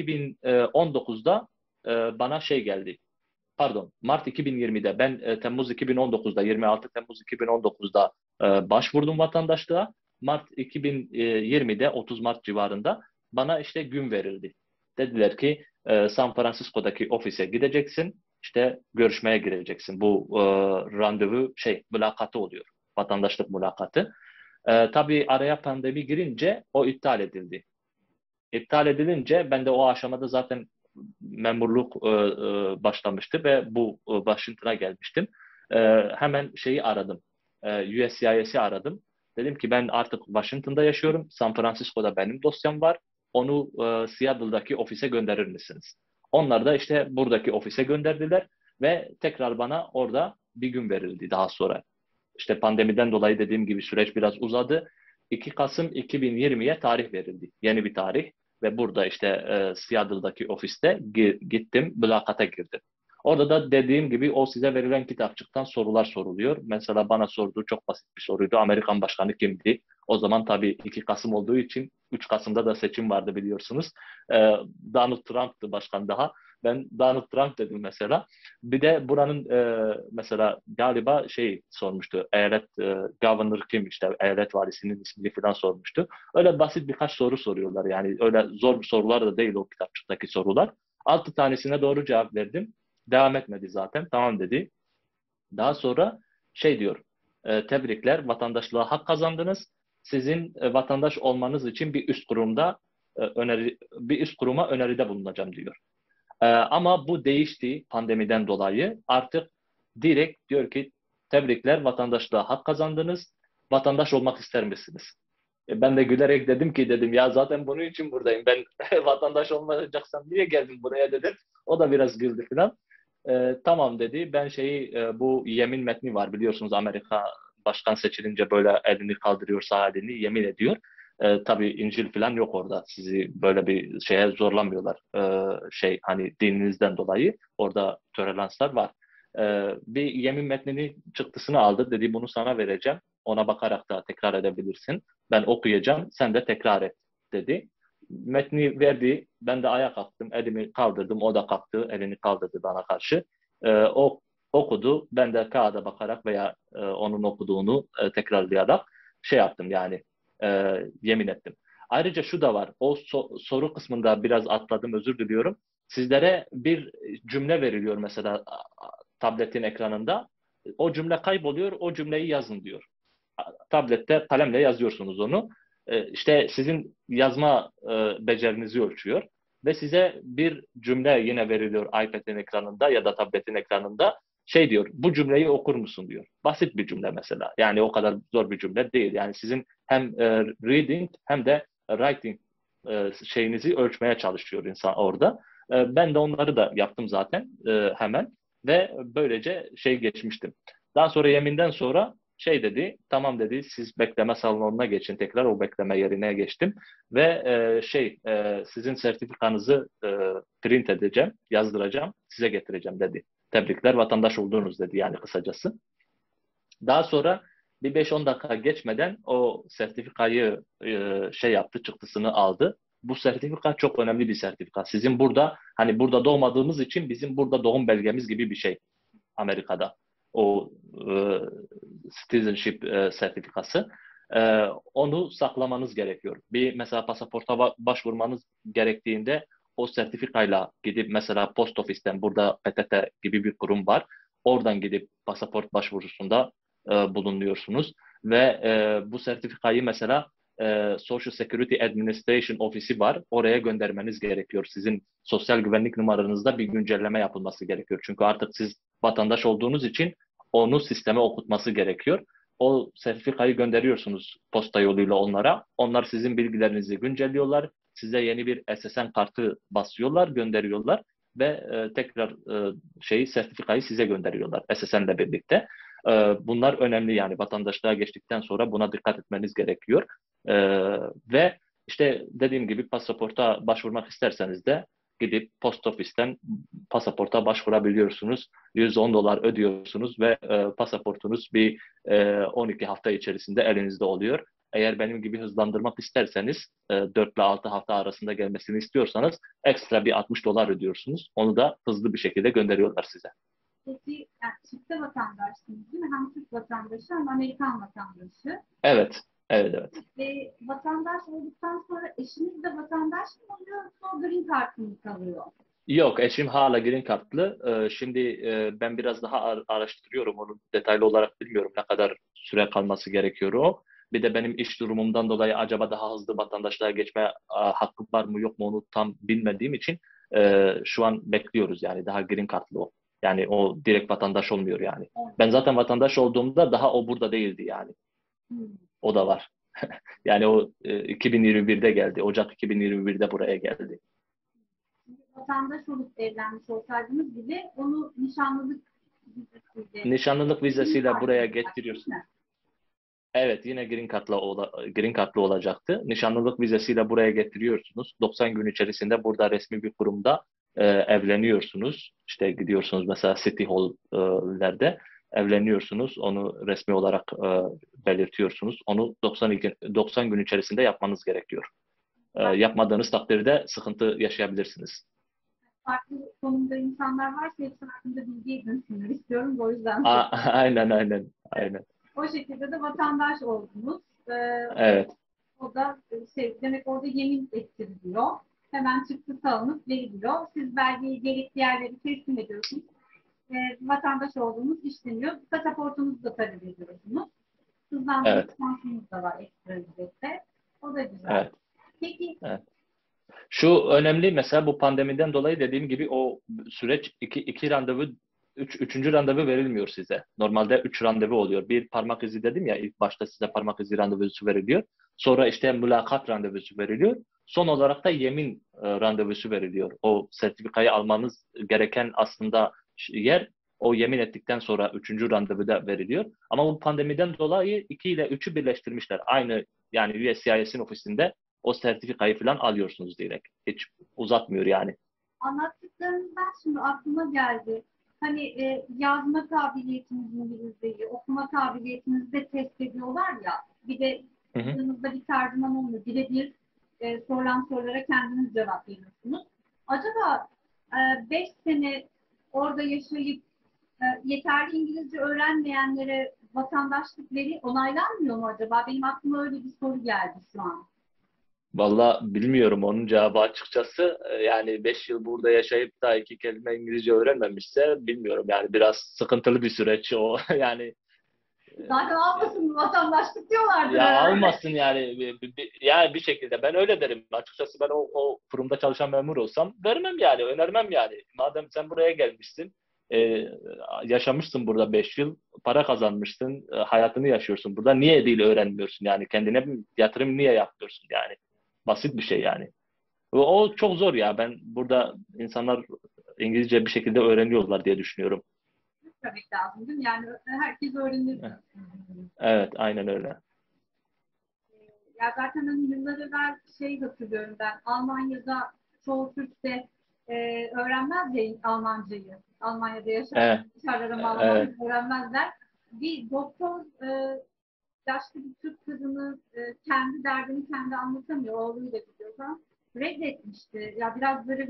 2019'da bana şey geldi. Pardon, Mart 2020'de ben Temmuz 2019'da 26 Temmuz 2019'da başvurdum vatandaşlığa. Mart 2020'de 30 Mart civarında bana işte gün verildi. Dediler ki San Francisco'daki ofise gideceksin. İşte görüşmeye gireceksin. Bu randevu mülakatı oluyor. Vatandaşlık mülakatı. Tabii araya pandemi girince o iptal edildi. İptal edilince ben de o aşamada zaten memurluk başlamıştı ve bu Washington'a gelmiştim. E, Hemen şeyi aradım. USCIS'i aradım. Dedim ki ben artık Washington'da yaşıyorum. San Francisco'da benim dosyam var. Onu Seattle'daki ofise gönderir misiniz? Onlar da işte buradaki ofise gönderdiler ve tekrar bana orada bir gün verildi daha sonra. İşte pandemiden dolayı dediğim gibi süreç biraz uzadı. 2 Kasım 2020'ye tarih verildi. Yeni bir tarih ve burada işte Seattle'daki ofiste gittim, mülakata girdim. Orada da dediğim gibi o size verilen kitapçıktan sorular soruluyor. Mesela bana sorduğu çok basit bir soruydu. Amerikan başkanı kimdi? O zaman tabii 2 Kasım olduğu için 3 Kasım'da da seçim vardı biliyorsunuz. E, Donald Trump'tı başkan daha. Ben Donald Trump dedim mesela. Bir de buranın mesela galiba şey sormuştu. Eyalet governor kim, işte eyalet valisinin ismini falan sormuştu. Öyle basit birkaç soru soruyorlar. Yani öyle zor sorular da değil o kitapçıktaki sorular. 6 tanesine doğru cevap verdim. Devam etmedi zaten. Tamam dedi. Daha sonra şey diyor. Tebrikler, vatandaşlığa hak kazandınız. Sizin vatandaş olmanız için bir üst kurumda bir üst kuruma öneride bulunacağım diyor. Ama bu değişti pandemiden dolayı. Artık direkt diyor ki tebrikler, vatandaşlığa hak kazandınız. Vatandaş olmak ister misiniz? Ben de gülerek dedim ki dedim ya zaten bunun için buradayım. Ben vatandaş olmayacaksam niye geldim buraya dedim. O da biraz güldü falan. Tamam dedi. Ben bu yemin metni var biliyorsunuz, Amerika başkan seçilince böyle elini kaldırıyor, sağ elini yemin ediyor. Tabii İncil falan yok orada. Sizi böyle bir şeye zorlamıyorlar. Hani dininizden dolayı orada toleranslar var. Bir yemin metnini çıktısını aldı. Dedi bunu sana vereceğim. Ona bakarak da tekrar edebilirsin. Ben okuyacağım. Sen de tekrar et dedi. Metni verdi. Ben de ayağa kalktım. Elimi kaldırdım. O da kalktı. Elini kaldırdı bana karşı. O okudu. Ben de kağıda bakarak veya onun okuduğunu tekrarlayarak yaptım yani, yemin ettim. Ayrıca şu da var. O soru kısmında biraz atladım, özür diliyorum. Sizlere bir cümle veriliyor mesela tabletin ekranında. O cümle kayboluyor. O cümleyi yazın diyor. Tablette kalemle yazıyorsunuz onu. İşte sizin yazma becerinizi ölçüyor. Ve size bir cümle yine veriliyor iPad'in ekranında ya da tabletin ekranında. Diyor, bu cümleyi okur musun diyor. Basit bir cümle mesela. Yani o kadar zor bir cümle değil. Yani sizin hem reading hem de writing şeyinizi ölçmeye çalışıyor insan orada. Ben de onları da yaptım zaten hemen ve böylece geçmiştim. Daha sonra yeminden sonra dedi, tamam dedi, siz bekleme salonuna geçin, tekrar o bekleme yerine geçtim ve sizin sertifikanızı print edeceğim, yazdıracağım, size getireceğim dedi. Tebrikler, vatandaş oldunuz dedi yani kısacası. Daha sonra bir 5-10 dakika geçmeden o sertifikayı yaptı, çıktısını aldı. Bu sertifika çok önemli bir sertifika. Sizin burada, hani burada doğmadığımız için bizim burada doğum belgemiz gibi bir şey Amerika'da. O citizenship sertifikası. Onu saklamanız gerekiyor. Bir mesela pasaporta başvurmanız gerektiğinde o sertifikayla gidip mesela post ofisten, burada PTT gibi bir kurum var. Oradan gidip pasaport başvurusunda bulunuyorsunuz ve bu sertifikayı mesela Social Security Administration ofisi var. Oraya göndermeniz gerekiyor. Sizin sosyal güvenlik numaranızda bir güncelleme yapılması gerekiyor. Çünkü artık siz vatandaş olduğunuz için onu sisteme okutması gerekiyor. O sertifikayı gönderiyorsunuz posta yoluyla onlara. Onlar sizin bilgilerinizi güncelliyorlar. Size yeni bir SSN kartı basıyorlar, gönderiyorlar ve tekrar sertifikayı size gönderiyorlar SSN'le birlikte. Bunlar önemli yani, vatandaşlığa geçtikten sonra buna dikkat etmeniz gerekiyor. Ve işte dediğim gibi pasaporta başvurmak isterseniz de gidip post ofisten pasaporta başvurabiliyorsunuz. $110 ödüyorsunuz ve pasaportunuz bir 12 hafta içerisinde elinizde oluyor. Eğer benim gibi hızlandırmak isterseniz 4 ile 6 hafta arasında gelmesini istiyorsanız ekstra bir $60 ödüyorsunuz. Onu da hızlı bir şekilde gönderiyorlar size. Peki yani çifte vatandaşsınız değil mi? Hem Türk vatandaşı hem Amerikan vatandaşı. Evet. Evet. Ve vatandaş olduktan sonra eşiniz de vatandaş mı oluyor yoksa green card mı kalıyor? Yok, eşim hala green card'lı. Şimdi ben biraz daha araştırıyorum onu, detaylı olarak bilmiyorum ne kadar süre kalması gerekiyor o. Bir de benim iş durumumdan dolayı acaba daha hızlı vatandaşlığa geçme hakkım var mı yok mu onu tam bilmediğim için şu an bekliyoruz yani, daha green card'lı o. Yani o direkt vatandaş olmuyor yani. Ben zaten vatandaş olduğumda daha o burada değildi yani. O da var. Yani o 2021'de geldi. Ocak 2021'de buraya geldi. Vatandaş olup evlenmiş olsaydınız bile onu Nişanlılık vizesiyle buraya getiriyorsun. Evet, yine green card'lı olacaktı. Nişanlılık vizesiyle buraya getiriyorsunuz. 90 gün içerisinde burada resmi bir kurumda evleniyorsunuz. İşte gidiyorsunuz mesela City Hall'lerde evleniyorsunuz. Onu resmi olarak belirtiyorsunuz. Onu 90 gün içerisinde yapmanız gerekiyor. Yapmadığınız takdirde sıkıntı yaşayabilirsiniz. Farklı konumda insanlar varsa hepsi hakkında bilgi edinsinler istiyorum. O yüzden. Aynen. O şekilde de vatandaş oldunuz. Evet. O da demek orada yemin ettiriliyor. Hemen çıktısı alınıp veriliyor. Siz belgeyi gerekli yerleri teslim ediyorsunuz. Vatandaş olduğunuz işleniyor. Pasaportunuzu da talep ediyorsunuz. Hızlandırma şansınız da var ekstra ücrette. O da güzel. Evet. Peki Evet. Şu önemli mesela bu pandemiden dolayı dediğim gibi o süreç iki randevu üçüncü randevu verilmiyor size. Normalde 3 randevu oluyor. Bir parmak izi dedim ya ilk başta size parmak izi randevusu veriliyor. Sonra işte mülakat randevusu veriliyor. Son olarak da yemin randevusu veriliyor. O sertifikayı almanız gereken aslında yer o yemin ettikten sonra üçüncü randevuda veriliyor. Ama bu pandemiden dolayı 2 ile 3'ü birleştirmişler. Aynı yani USCIS'in ofisinde o sertifikayı falan alıyorsunuz direkt. Hiç uzatmıyor yani. Anlattıklarınızdan şimdi aklıma geldi. Hani yazma kabiliyetiniz İngilizceyi, okuma kabiliyetinizi de test ediyorlar ya. Bir de Hı hı. yanınızda bir tercüman olmuyor. Birebir sorulan sorulara kendiniz cevap veriyorsunuz. Acaba 5 sene orada yaşayıp yeterli İngilizce öğrenmeyenlere vatandaşlık onaylanmıyor mu acaba? Benim aklıma öyle bir soru geldi şu an. Valla bilmiyorum onun cevabı açıkçası. Yani 5 yıl burada yaşayıp da 2 kelime İngilizce öğrenmemişse bilmiyorum. Yani biraz sıkıntılı bir süreç o. Yani Zaten e, almasın vatandaşlık diyorlardır ya herhalde. almasın yani yani bir şekilde ben öyle derim. Açıkçası ben o kurumda çalışan memur olsam vermem yani önermem yani. Madem sen buraya gelmişsin e, yaşamışsın burada 5 yıl para kazanmışsın hayatını yaşıyorsun burada niye dil öğrenmiyorsun yani kendine bir yatırım niye yapmıyorsun yani basit bir şey yani. O çok zor ya ben burada insanlar İngilizce bir şekilde öğreniyorlar diye düşünüyorum. Demek lazım değil mi? Yani herkes öğrenir. Evet aynen öyle. Ya zaten hani yıllar evvel şey hatırlıyorum ben. Almanya'da çoğu Türk de öğrenmez ya Almancayı. Almanya'da yaşar. Evet, Dışarıda evet, Alman öğrenmezler. Bir doktor yaşlı bir Türk kızını kendi derdini kendi anlatamıyor. Oğluyla gidiyorsa reddetmişti. Ya biraz böyle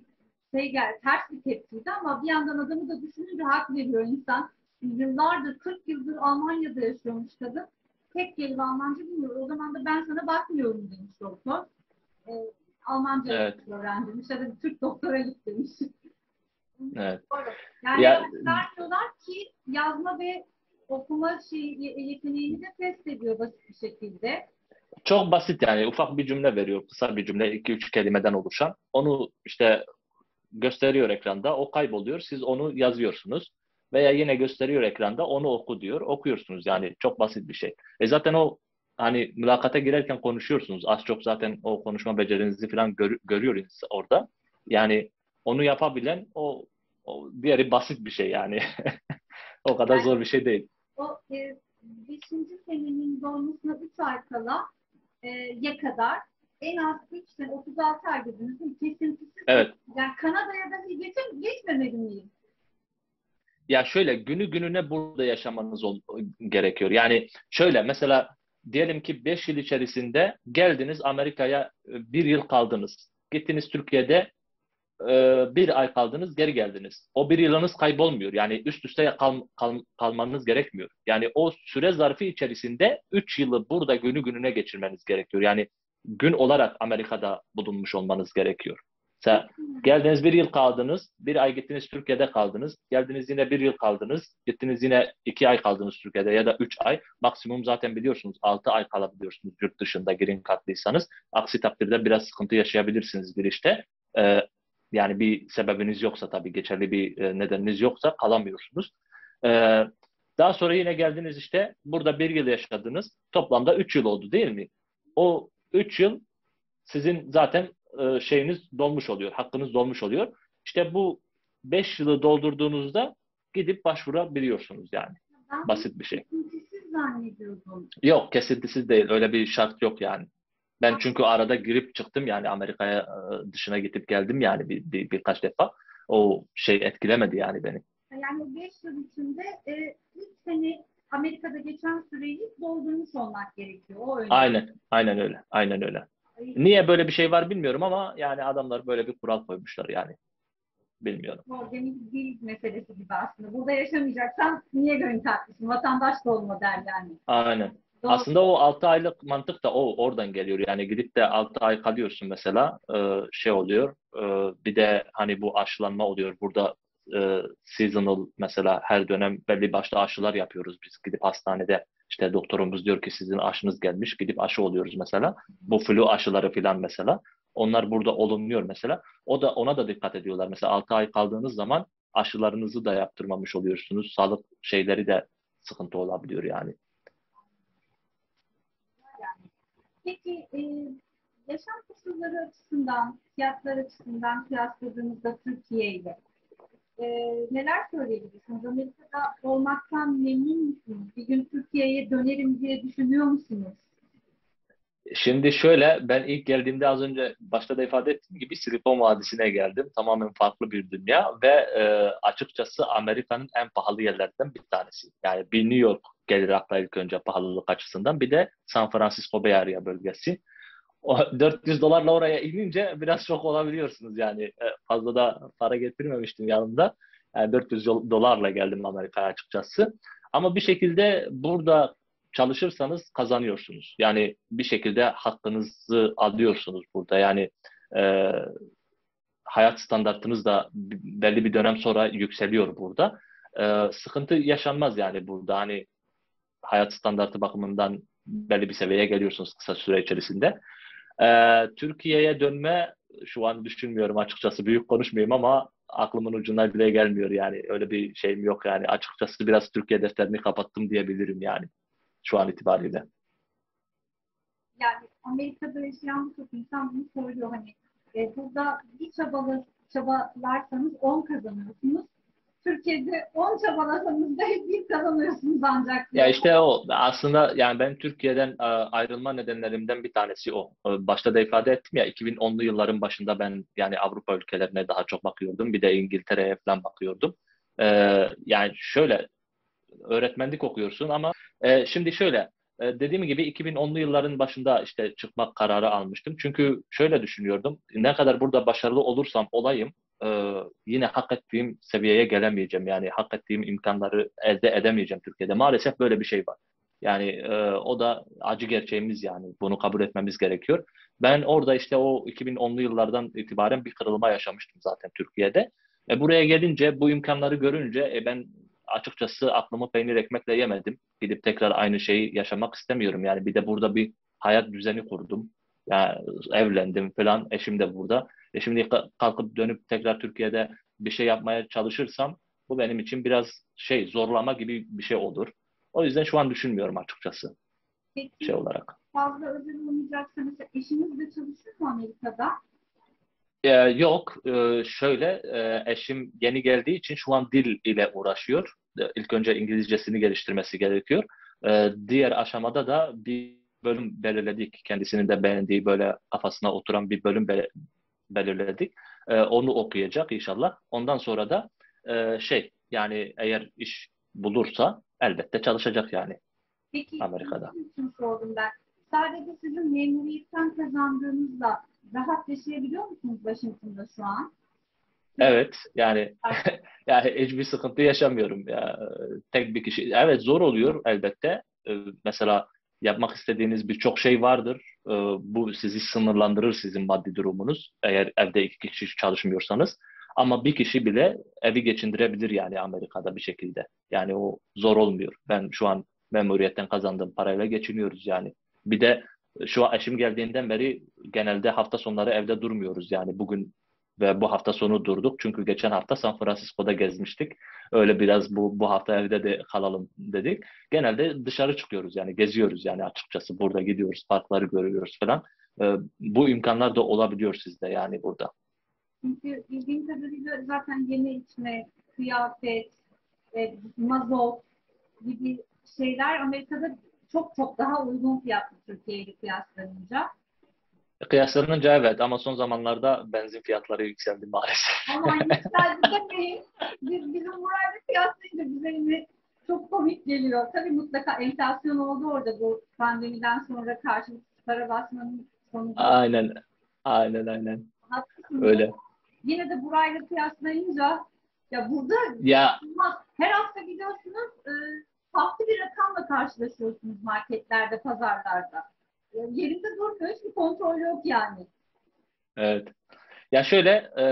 ters bir tepkiydi ama bir yandan adamı da düşününce hak veriyor insan. Yıllardır, 40 yıldır Almanya'da yaşıyormuş kadın. Tek kelime Almanca bilmiyor. O zaman da ben sana bakmıyorum demiş doktor. E, Almanca evet, öğrendirmiş ya da bir Türk doktora git demiş. evet. Doğru. Yani Ya vermiyorlar ki yazma ve okuma yeteneğini de test ediyor basit bir şekilde. çok basit yani ufak bir cümle veriyor, kısa bir cümle, 2-3 kelimeden oluşan. Onu işte gösteriyor ekranda, o kayboluyor. Siz onu yazıyorsunuz veya yine gösteriyor ekranda, onu oku diyor, okuyorsunuz yani çok basit bir şey. Zaten o hani mülakata girerken konuşuyorsunuz. Az çok zaten o konuşma becerinizi falan görüyor orada. Yani onu yapabilen o diğeri basit bir şey yani. O kadar Yani zor bir şey değil. o 5. senenin dolmasına 3 ay kala ya kadar en az 3 sene 36 ay dediniz değil mi? Kesintisiz Evet. yani Kanada'ya da geçmemeli miyim? Ya şöyle günü gününe burada yaşamanız gerekiyor. Yani şöyle mesela diyelim ki 5 yıl içerisinde geldiniz Amerika'ya 1 yıl kaldınız. Gittiniz Türkiye'de 1 ay kaldınız geri geldiniz. O 1 yılınız kaybolmuyor. Yani üst üste kalmanız gerekmiyor. Yani o süre zarfı içerisinde 3 yılı burada günü gününe geçirmeniz gerekiyor. Yani gün olarak Amerika'da bulunmuş olmanız gerekiyor. Mesela geldiniz 1 yıl kaldınız, 1 ay gittiniz Türkiye'de kaldınız, geldiniz yine 1 yıl kaldınız, gittiniz yine 2 ay kaldınız Türkiye'de ya da 3 ay. Maksimum zaten biliyorsunuz 6 ay kalabiliyorsunuz yurt dışında green card'lıysanız. Aksi takdirde biraz sıkıntı yaşayabilirsiniz bir işte. Ee, Yani bir sebebiniz yoksa tabii geçerli bir nedeniniz yoksa kalamıyorsunuz. Ee, Daha sonra yine geldiniz işte burada 1 yıl yaşadınız. Toplamda 3 yıl oldu değil mi? O 3 yıl sizin zaten şeyiniz dolmuş oluyor, hakkınız dolmuş oluyor. İşte bu 5 yılı doldurduğunuzda gidip başvurabiliyorsunuz yani. Ben bunu Basit bir şey. kesintisiz zannediyordum. Yok kesintisiz değil. Öyle bir şart yok yani. Ben çünkü arada girip çıktım yani Amerika'ya dışına gidip geldim yani birkaç defa. O şey etkilemedi yani beni. Yani 5 yıl içinde 3 sene Amerika'da geçen süreyi doldurmuş olmak gerekiyor. O önemli. Aynen, aynen öyle, aynen öyle. Niye böyle bir şey var bilmiyorum ama yani adamlar böyle bir kural koymuşlar yani. Bilmiyorum. Organik dil meselesi gibi aslında. Burada yaşamayacaksan niye gönül takmışsın? Vatandaş da olma der yani. Aynen. Doğru. Aslında o 6 aylık mantık da oradan geliyor. Yani gidip de 6 ay kalıyorsun mesela şey oluyor. Bir de hani bu aşılanma oluyor. Burada seasonal mesela her dönem belli başlı aşılar yapıyoruz. Biz gidip hastanede işte doktorumuz diyor ki sizin aşınız gelmiş. Gidip aşı oluyoruz mesela. Bu flu aşıları falan mesela. Onlar burada olumluyor mesela. Ona da dikkat ediyorlar. Mesela 6 ay kaldığınız zaman aşılarınızı da yaptırmamış oluyorsunuz. Sağlık şeyleri de sıkıntı olabiliyor yani. Yani. Peki yaşam koşulları açısından, fiyatlar açısından kıyasladığınızda Türkiye ile neler söyleyebilirsiniz? Amerika'da olmaktan memnun musunuz? Bir gün Türkiye'ye dönerim diye düşünüyor musunuz? Şimdi şöyle, ben ilk geldiğimde az önce başta da ifade ettiğim gibi Silikon Vadisi'ne geldim. Tamamen farklı bir dünya ve açıkçası Amerika'nın en pahalı yerlerinden bir tanesi. Yani bir New York gelir akla ilk önce pahalılık açısından. Bir de San Francisco Bay Area bölgesi. O 400 dolarla oraya inince biraz şok olabiliyorsunuz yani. Fazla da para getirmemiştim yanımda. Yani 400 dolarla geldim Amerika'ya açıkçası. Ama bir şekilde burada çalışırsanız kazanıyorsunuz. Yani bir şekilde hakkınızı alıyorsunuz burada. Yani e, hayat standartınız da belli bir dönem sonra yükseliyor burada. Sıkıntı yaşanmaz yani burada. Hani hayat standartı bakımından belli bir seviyeye geliyorsunuz kısa süre içerisinde. Türkiye'ye dönme şu an düşünmüyorum açıkçası. Büyük konuşmayayım ama aklımın ucuna bile gelmiyor yani. Öyle bir şeyim yok yani. Açıkçası biraz Türkiye defterini kapattım diyebilirim yani şu an itibariyle. Yani Amerika'da yaşayan birçok insan bunu söylüyor. Hani burada bir çabalarsanız 10 kazanıyorsunuz. Türkiye'de 10 çabalasanız da hep bir kazanıyorsunuz ancak Ya diyor. işte o aslında yani ben Türkiye'den ayrılma nedenlerimden bir tanesi o. Başta da ifade ettim ya 2010'lu yılların başında ben yani Avrupa ülkelerine daha çok bakıyordum. Bir de İngiltere'ye falan bakıyordum. E, Yani şöyle öğretmenlik okuyorsun ama şimdi şöyle dediğim gibi 2010'lu yılların başında işte çıkmak kararı almıştım. Çünkü şöyle düşünüyordum. Ne kadar burada başarılı olursam olayım yine hak ettiğim seviyeye gelemeyeceğim. Yani hak ettiğim imkanları elde edemeyeceğim Türkiye'de. Maalesef böyle bir şey var. Yani o da acı gerçeğimiz yani. Bunu kabul etmemiz gerekiyor. Ben orada işte o 2010'lu yıllardan itibaren bir kırılma yaşamıştım zaten Türkiye'de. Buraya gelince bu imkanları görünce ben açıkçası aklımı peynir ekmekle yemedim. Gidip tekrar aynı şeyi yaşamak istemiyorum. Yani bir de burada bir hayat düzeni kurdum. Yani evlendim falan. Eşim de burada. Şimdi kalkıp dönüp tekrar Türkiye'de bir şey yapmaya çalışırsam bu benim için biraz şey zorlama gibi bir şey olur. O yüzden şu an düşünmüyorum açıkçası şey Peki olarak. fazla özel olmayacaksa mesela eşiniz de çalışır mı Amerika'da? Yok, şöyle eşim yeni geldiği için şu an dil ile uğraşıyor. İlk önce İngilizcesini geliştirmesi gerekiyor. Diğer aşamada da bir bölüm belirledik. Kendisinin de beğendiği böyle kafasına oturan bir bölüm belirledik. Onu okuyacak inşallah. Ondan sonra da şey yani eğer iş bulursa elbette çalışacak yani Peki Amerika'da. sizin için sordum ben. Sadece sizin memuriyetten kazandığınızla rahat yaşayabiliyor musunuz Washington'da şu an? Evet yani yani hiçbir sıkıntı yaşamıyorum ya. Tek bir kişi. Evet zor oluyor elbette. Mesela yapmak istediğiniz birçok şey vardır. Bu sizi sınırlandırır sizin maddi durumunuz. Eğer evde iki kişi çalışmıyorsanız. Ama bir kişi bile evi geçindirebilir yani Amerika'da bir şekilde. Yani o zor olmuyor. Ben şu an memuriyetten kazandığım parayla geçiniyoruz yani. Bir de şu an eşim geldiğinden beri genelde hafta sonları evde durmuyoruz yani. Bugün ve bu hafta sonu durduk. Çünkü geçen hafta San Francisco'da gezmiştik. Öyle biraz bu hafta evde de kalalım dedik. Genelde dışarı çıkıyoruz yani geziyoruz yani açıkçası. Burada gidiyoruz, parkları görüyoruz falan. Bu imkanlar da olabiliyor sizde yani burada. Çünkü bildiğim kadarıyla zaten yeme içme, kıyafet, mazot gibi şeyler Amerika'da çok çok daha uygun fiyatlı Türkiye ile kıyaslanınca. Kıyaslanınca evet ama son zamanlarda benzin fiyatları yükseldi maalesef. Ama yükseldi demeyin. Bizim burayla kıyaslayınca bize yine çok komik geliyor. Tabii mutlaka enflasyon oldu orada bu pandemiden sonra karşılıksız para basmanın sonucu. Aynen, aynen. Haklısınız. Öyle. Yine de burayla kıyaslayınca ya burada Ya her hafta gidiyorsunuz farklı bir rakamla karşılaşıyorsunuz marketlerde, pazarlarda. Yerinde durmuyor, hiçbir kontrol yok yani. evet. Ya şöyle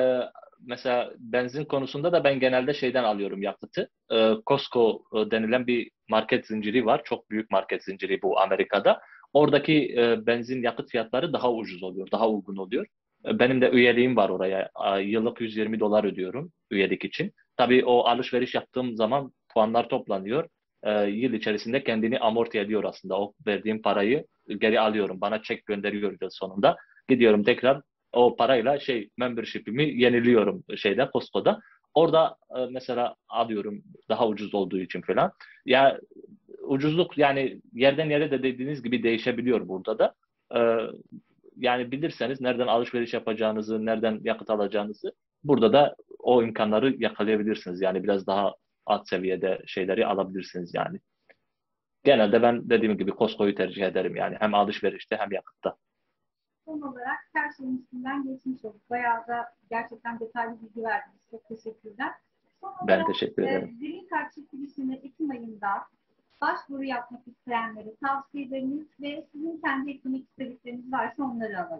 mesela benzin konusunda da ben genelde şeyden alıyorum yakıtı. Costco denilen bir market zinciri var. Çok büyük market zinciri bu Amerika'da. Oradaki benzin yakıt fiyatları daha ucuz oluyor, daha uygun oluyor. Benim de üyeliğim var oraya. Yıllık $120 ödüyorum üyelik için. Tabii o alışveriş yaptığım zaman puanlar toplanıyor. Yıl içerisinde kendini amorti ediyor aslında. O verdiğim parayı geri alıyorum. Bana çek gönderiyor yıl sonunda. Gidiyorum tekrar o parayla membership'imi yeniliyorum Costco'da. Orada mesela alıyorum daha ucuz olduğu için falan. Ya ucuzluk yani yerden yere de dediğiniz gibi değişebiliyor burada da. Ee, Yani bilirseniz nereden alışveriş yapacağınızı, nereden yakıt alacağınızı burada da o imkanları yakalayabilirsiniz. Yani biraz daha alt seviyede şeyleri alabilirsiniz yani. Genelde ben dediğim gibi Costco'yu tercih ederim yani hem alışverişte hem yakıtta. Son olarak her şeyin üstünden geçmiş olduk. Bayağı da gerçekten detaylı bilgi verdiniz. Çok teşekkürler. Son Ben olarak teşekkür ederim. Green Card çekilişine Ekim ayında başvuru yapmak isteyenlere tavsiyeleriniz ve sizin kendi eklemek istedikleriniz varsa onları alalım.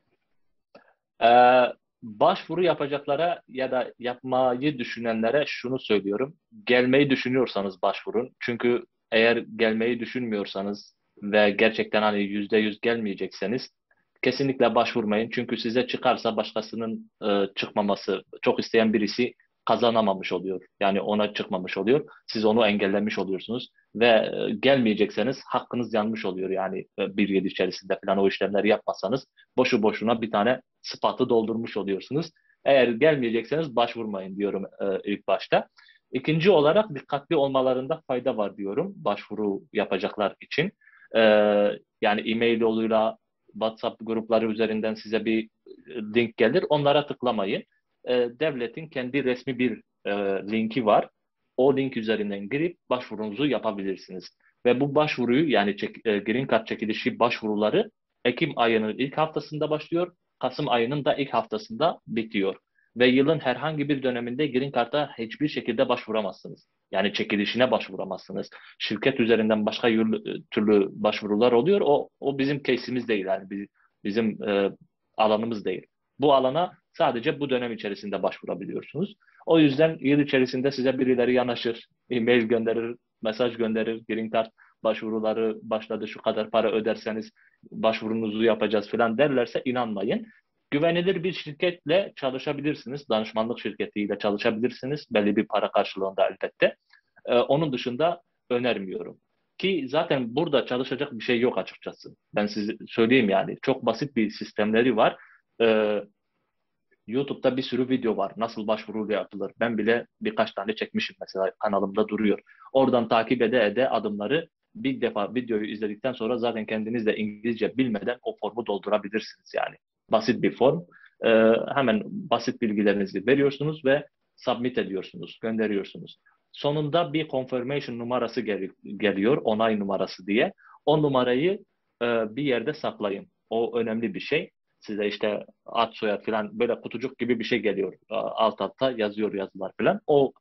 Başvuru yapacaklara ya da yapmayı düşünenlere şunu söylüyorum. Gelmeyi düşünüyorsanız başvurun. Çünkü eğer gelmeyi düşünmüyorsanız ve gerçekten hani %100 gelmeyecekseniz kesinlikle başvurmayın. Çünkü size çıkarsa başkasının çıkmaması, çok isteyen birisi kazanamamış oluyor. Yani ona çıkmamış oluyor. Siz onu engellemiş oluyorsunuz ve gelmeyecekseniz hakkınız yanmış oluyor. Yani bir yıl içerisinde falan o işlemleri yapmasanız boşu boşuna bir tane spot'ı doldurmuş oluyorsunuz. Eğer gelmeyecekseniz başvurmayın diyorum ilk başta. İkinci olarak dikkatli olmalarında fayda var diyorum başvuru yapacaklar için. E, Yani e-mail yoluyla WhatsApp grupları üzerinden size bir link gelir. Onlara tıklamayın. Devletin kendi resmi bir linki var. O link üzerinden girip başvurunuzu yapabilirsiniz. Ve bu başvuruyu yani Green Card çekilişi başvuruları Ekim ayının ilk haftasında başlıyor. Kasım ayının da ilk haftasında bitiyor. Ve yılın herhangi bir döneminde Green Card'a hiçbir şekilde başvuramazsınız. Yani çekilişine başvuramazsınız. Şirket üzerinden başka türlü başvurular oluyor. O bizim case'imiz değil yani bizim alanımız değil. Bu alana sadece bu dönem içerisinde başvurabiliyorsunuz. O yüzden yıl içerisinde size birileri yanaşır, e-mail gönderir, mesaj gönderir, Green Card başvuruları başladı şu kadar para öderseniz başvurunuzu yapacağız falan derlerse inanmayın. Güvenilir bir şirketle çalışabilirsiniz. Danışmanlık şirketiyle çalışabilirsiniz. Belli bir para karşılığında elbette. Onun dışında önermiyorum. Ki zaten burada çalışacak bir şey yok açıkçası. Ben size söyleyeyim yani. Çok basit bir sistemleri var. Ee, YouTube'da bir sürü video var. Nasıl başvuru yapılır? Ben bile birkaç tane çekmişim mesela kanalımda duruyor. Oradan takip ede adımları bir defa videoyu izledikten sonra zaten kendiniz de İngilizce bilmeden o formu doldurabilirsiniz yani. Basit bir form. Ee, Hemen basit bilgilerinizi veriyorsunuz ve submit ediyorsunuz, gönderiyorsunuz. Sonunda bir confirmation numarası geliyor, onay numarası diye. O numarayı bir yerde saklayın. O önemli bir şey. Size işte ad soyad falan böyle kutucuk gibi bir şey geliyor. Alt alta yazıyor yazılar falan.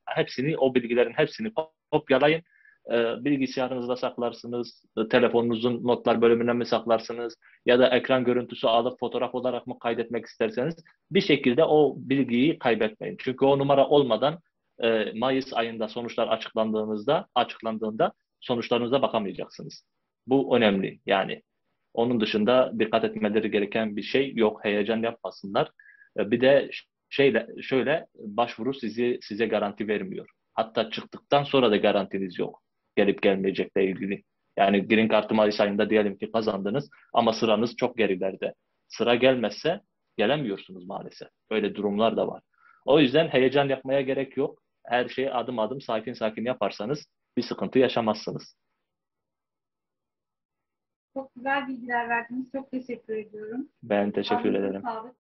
O bilgilerin hepsini kopyalayın. Bilgisayarınızda saklarsınız. Telefonunuzun notlar bölümüne mi saklarsınız? Ya da ekran görüntüsü alıp fotoğraf olarak mı kaydetmek isterseniz bir şekilde o bilgiyi kaybetmeyin. Çünkü o numara olmadan Mayıs ayında sonuçlar açıklandığında sonuçlarınıza bakamayacaksınız. Bu önemli yani. Onun dışında dikkat etmeleri gereken bir şey yok. Heyecan yapmasınlar. Bir de şöyle başvuru size garanti vermiyor. Hatta çıktıktan sonra da garantiniz yok. Gelip gelmeyecekle ilgili. Yani Green Card'ı Mayıs ayında diyelim ki kazandınız ama sıranız çok gerilerde. Sıra gelmezse gelemiyorsunuz maalesef. Böyle durumlar da var. O yüzden heyecan yapmaya gerek yok. Her şeyi adım adım sakin sakin yaparsanız bir sıkıntı yaşamazsınız. Çok güzel bilgiler verdiniz. Çok teşekkür ediyorum. Ben teşekkür Ağzınıza ederim. sağlık.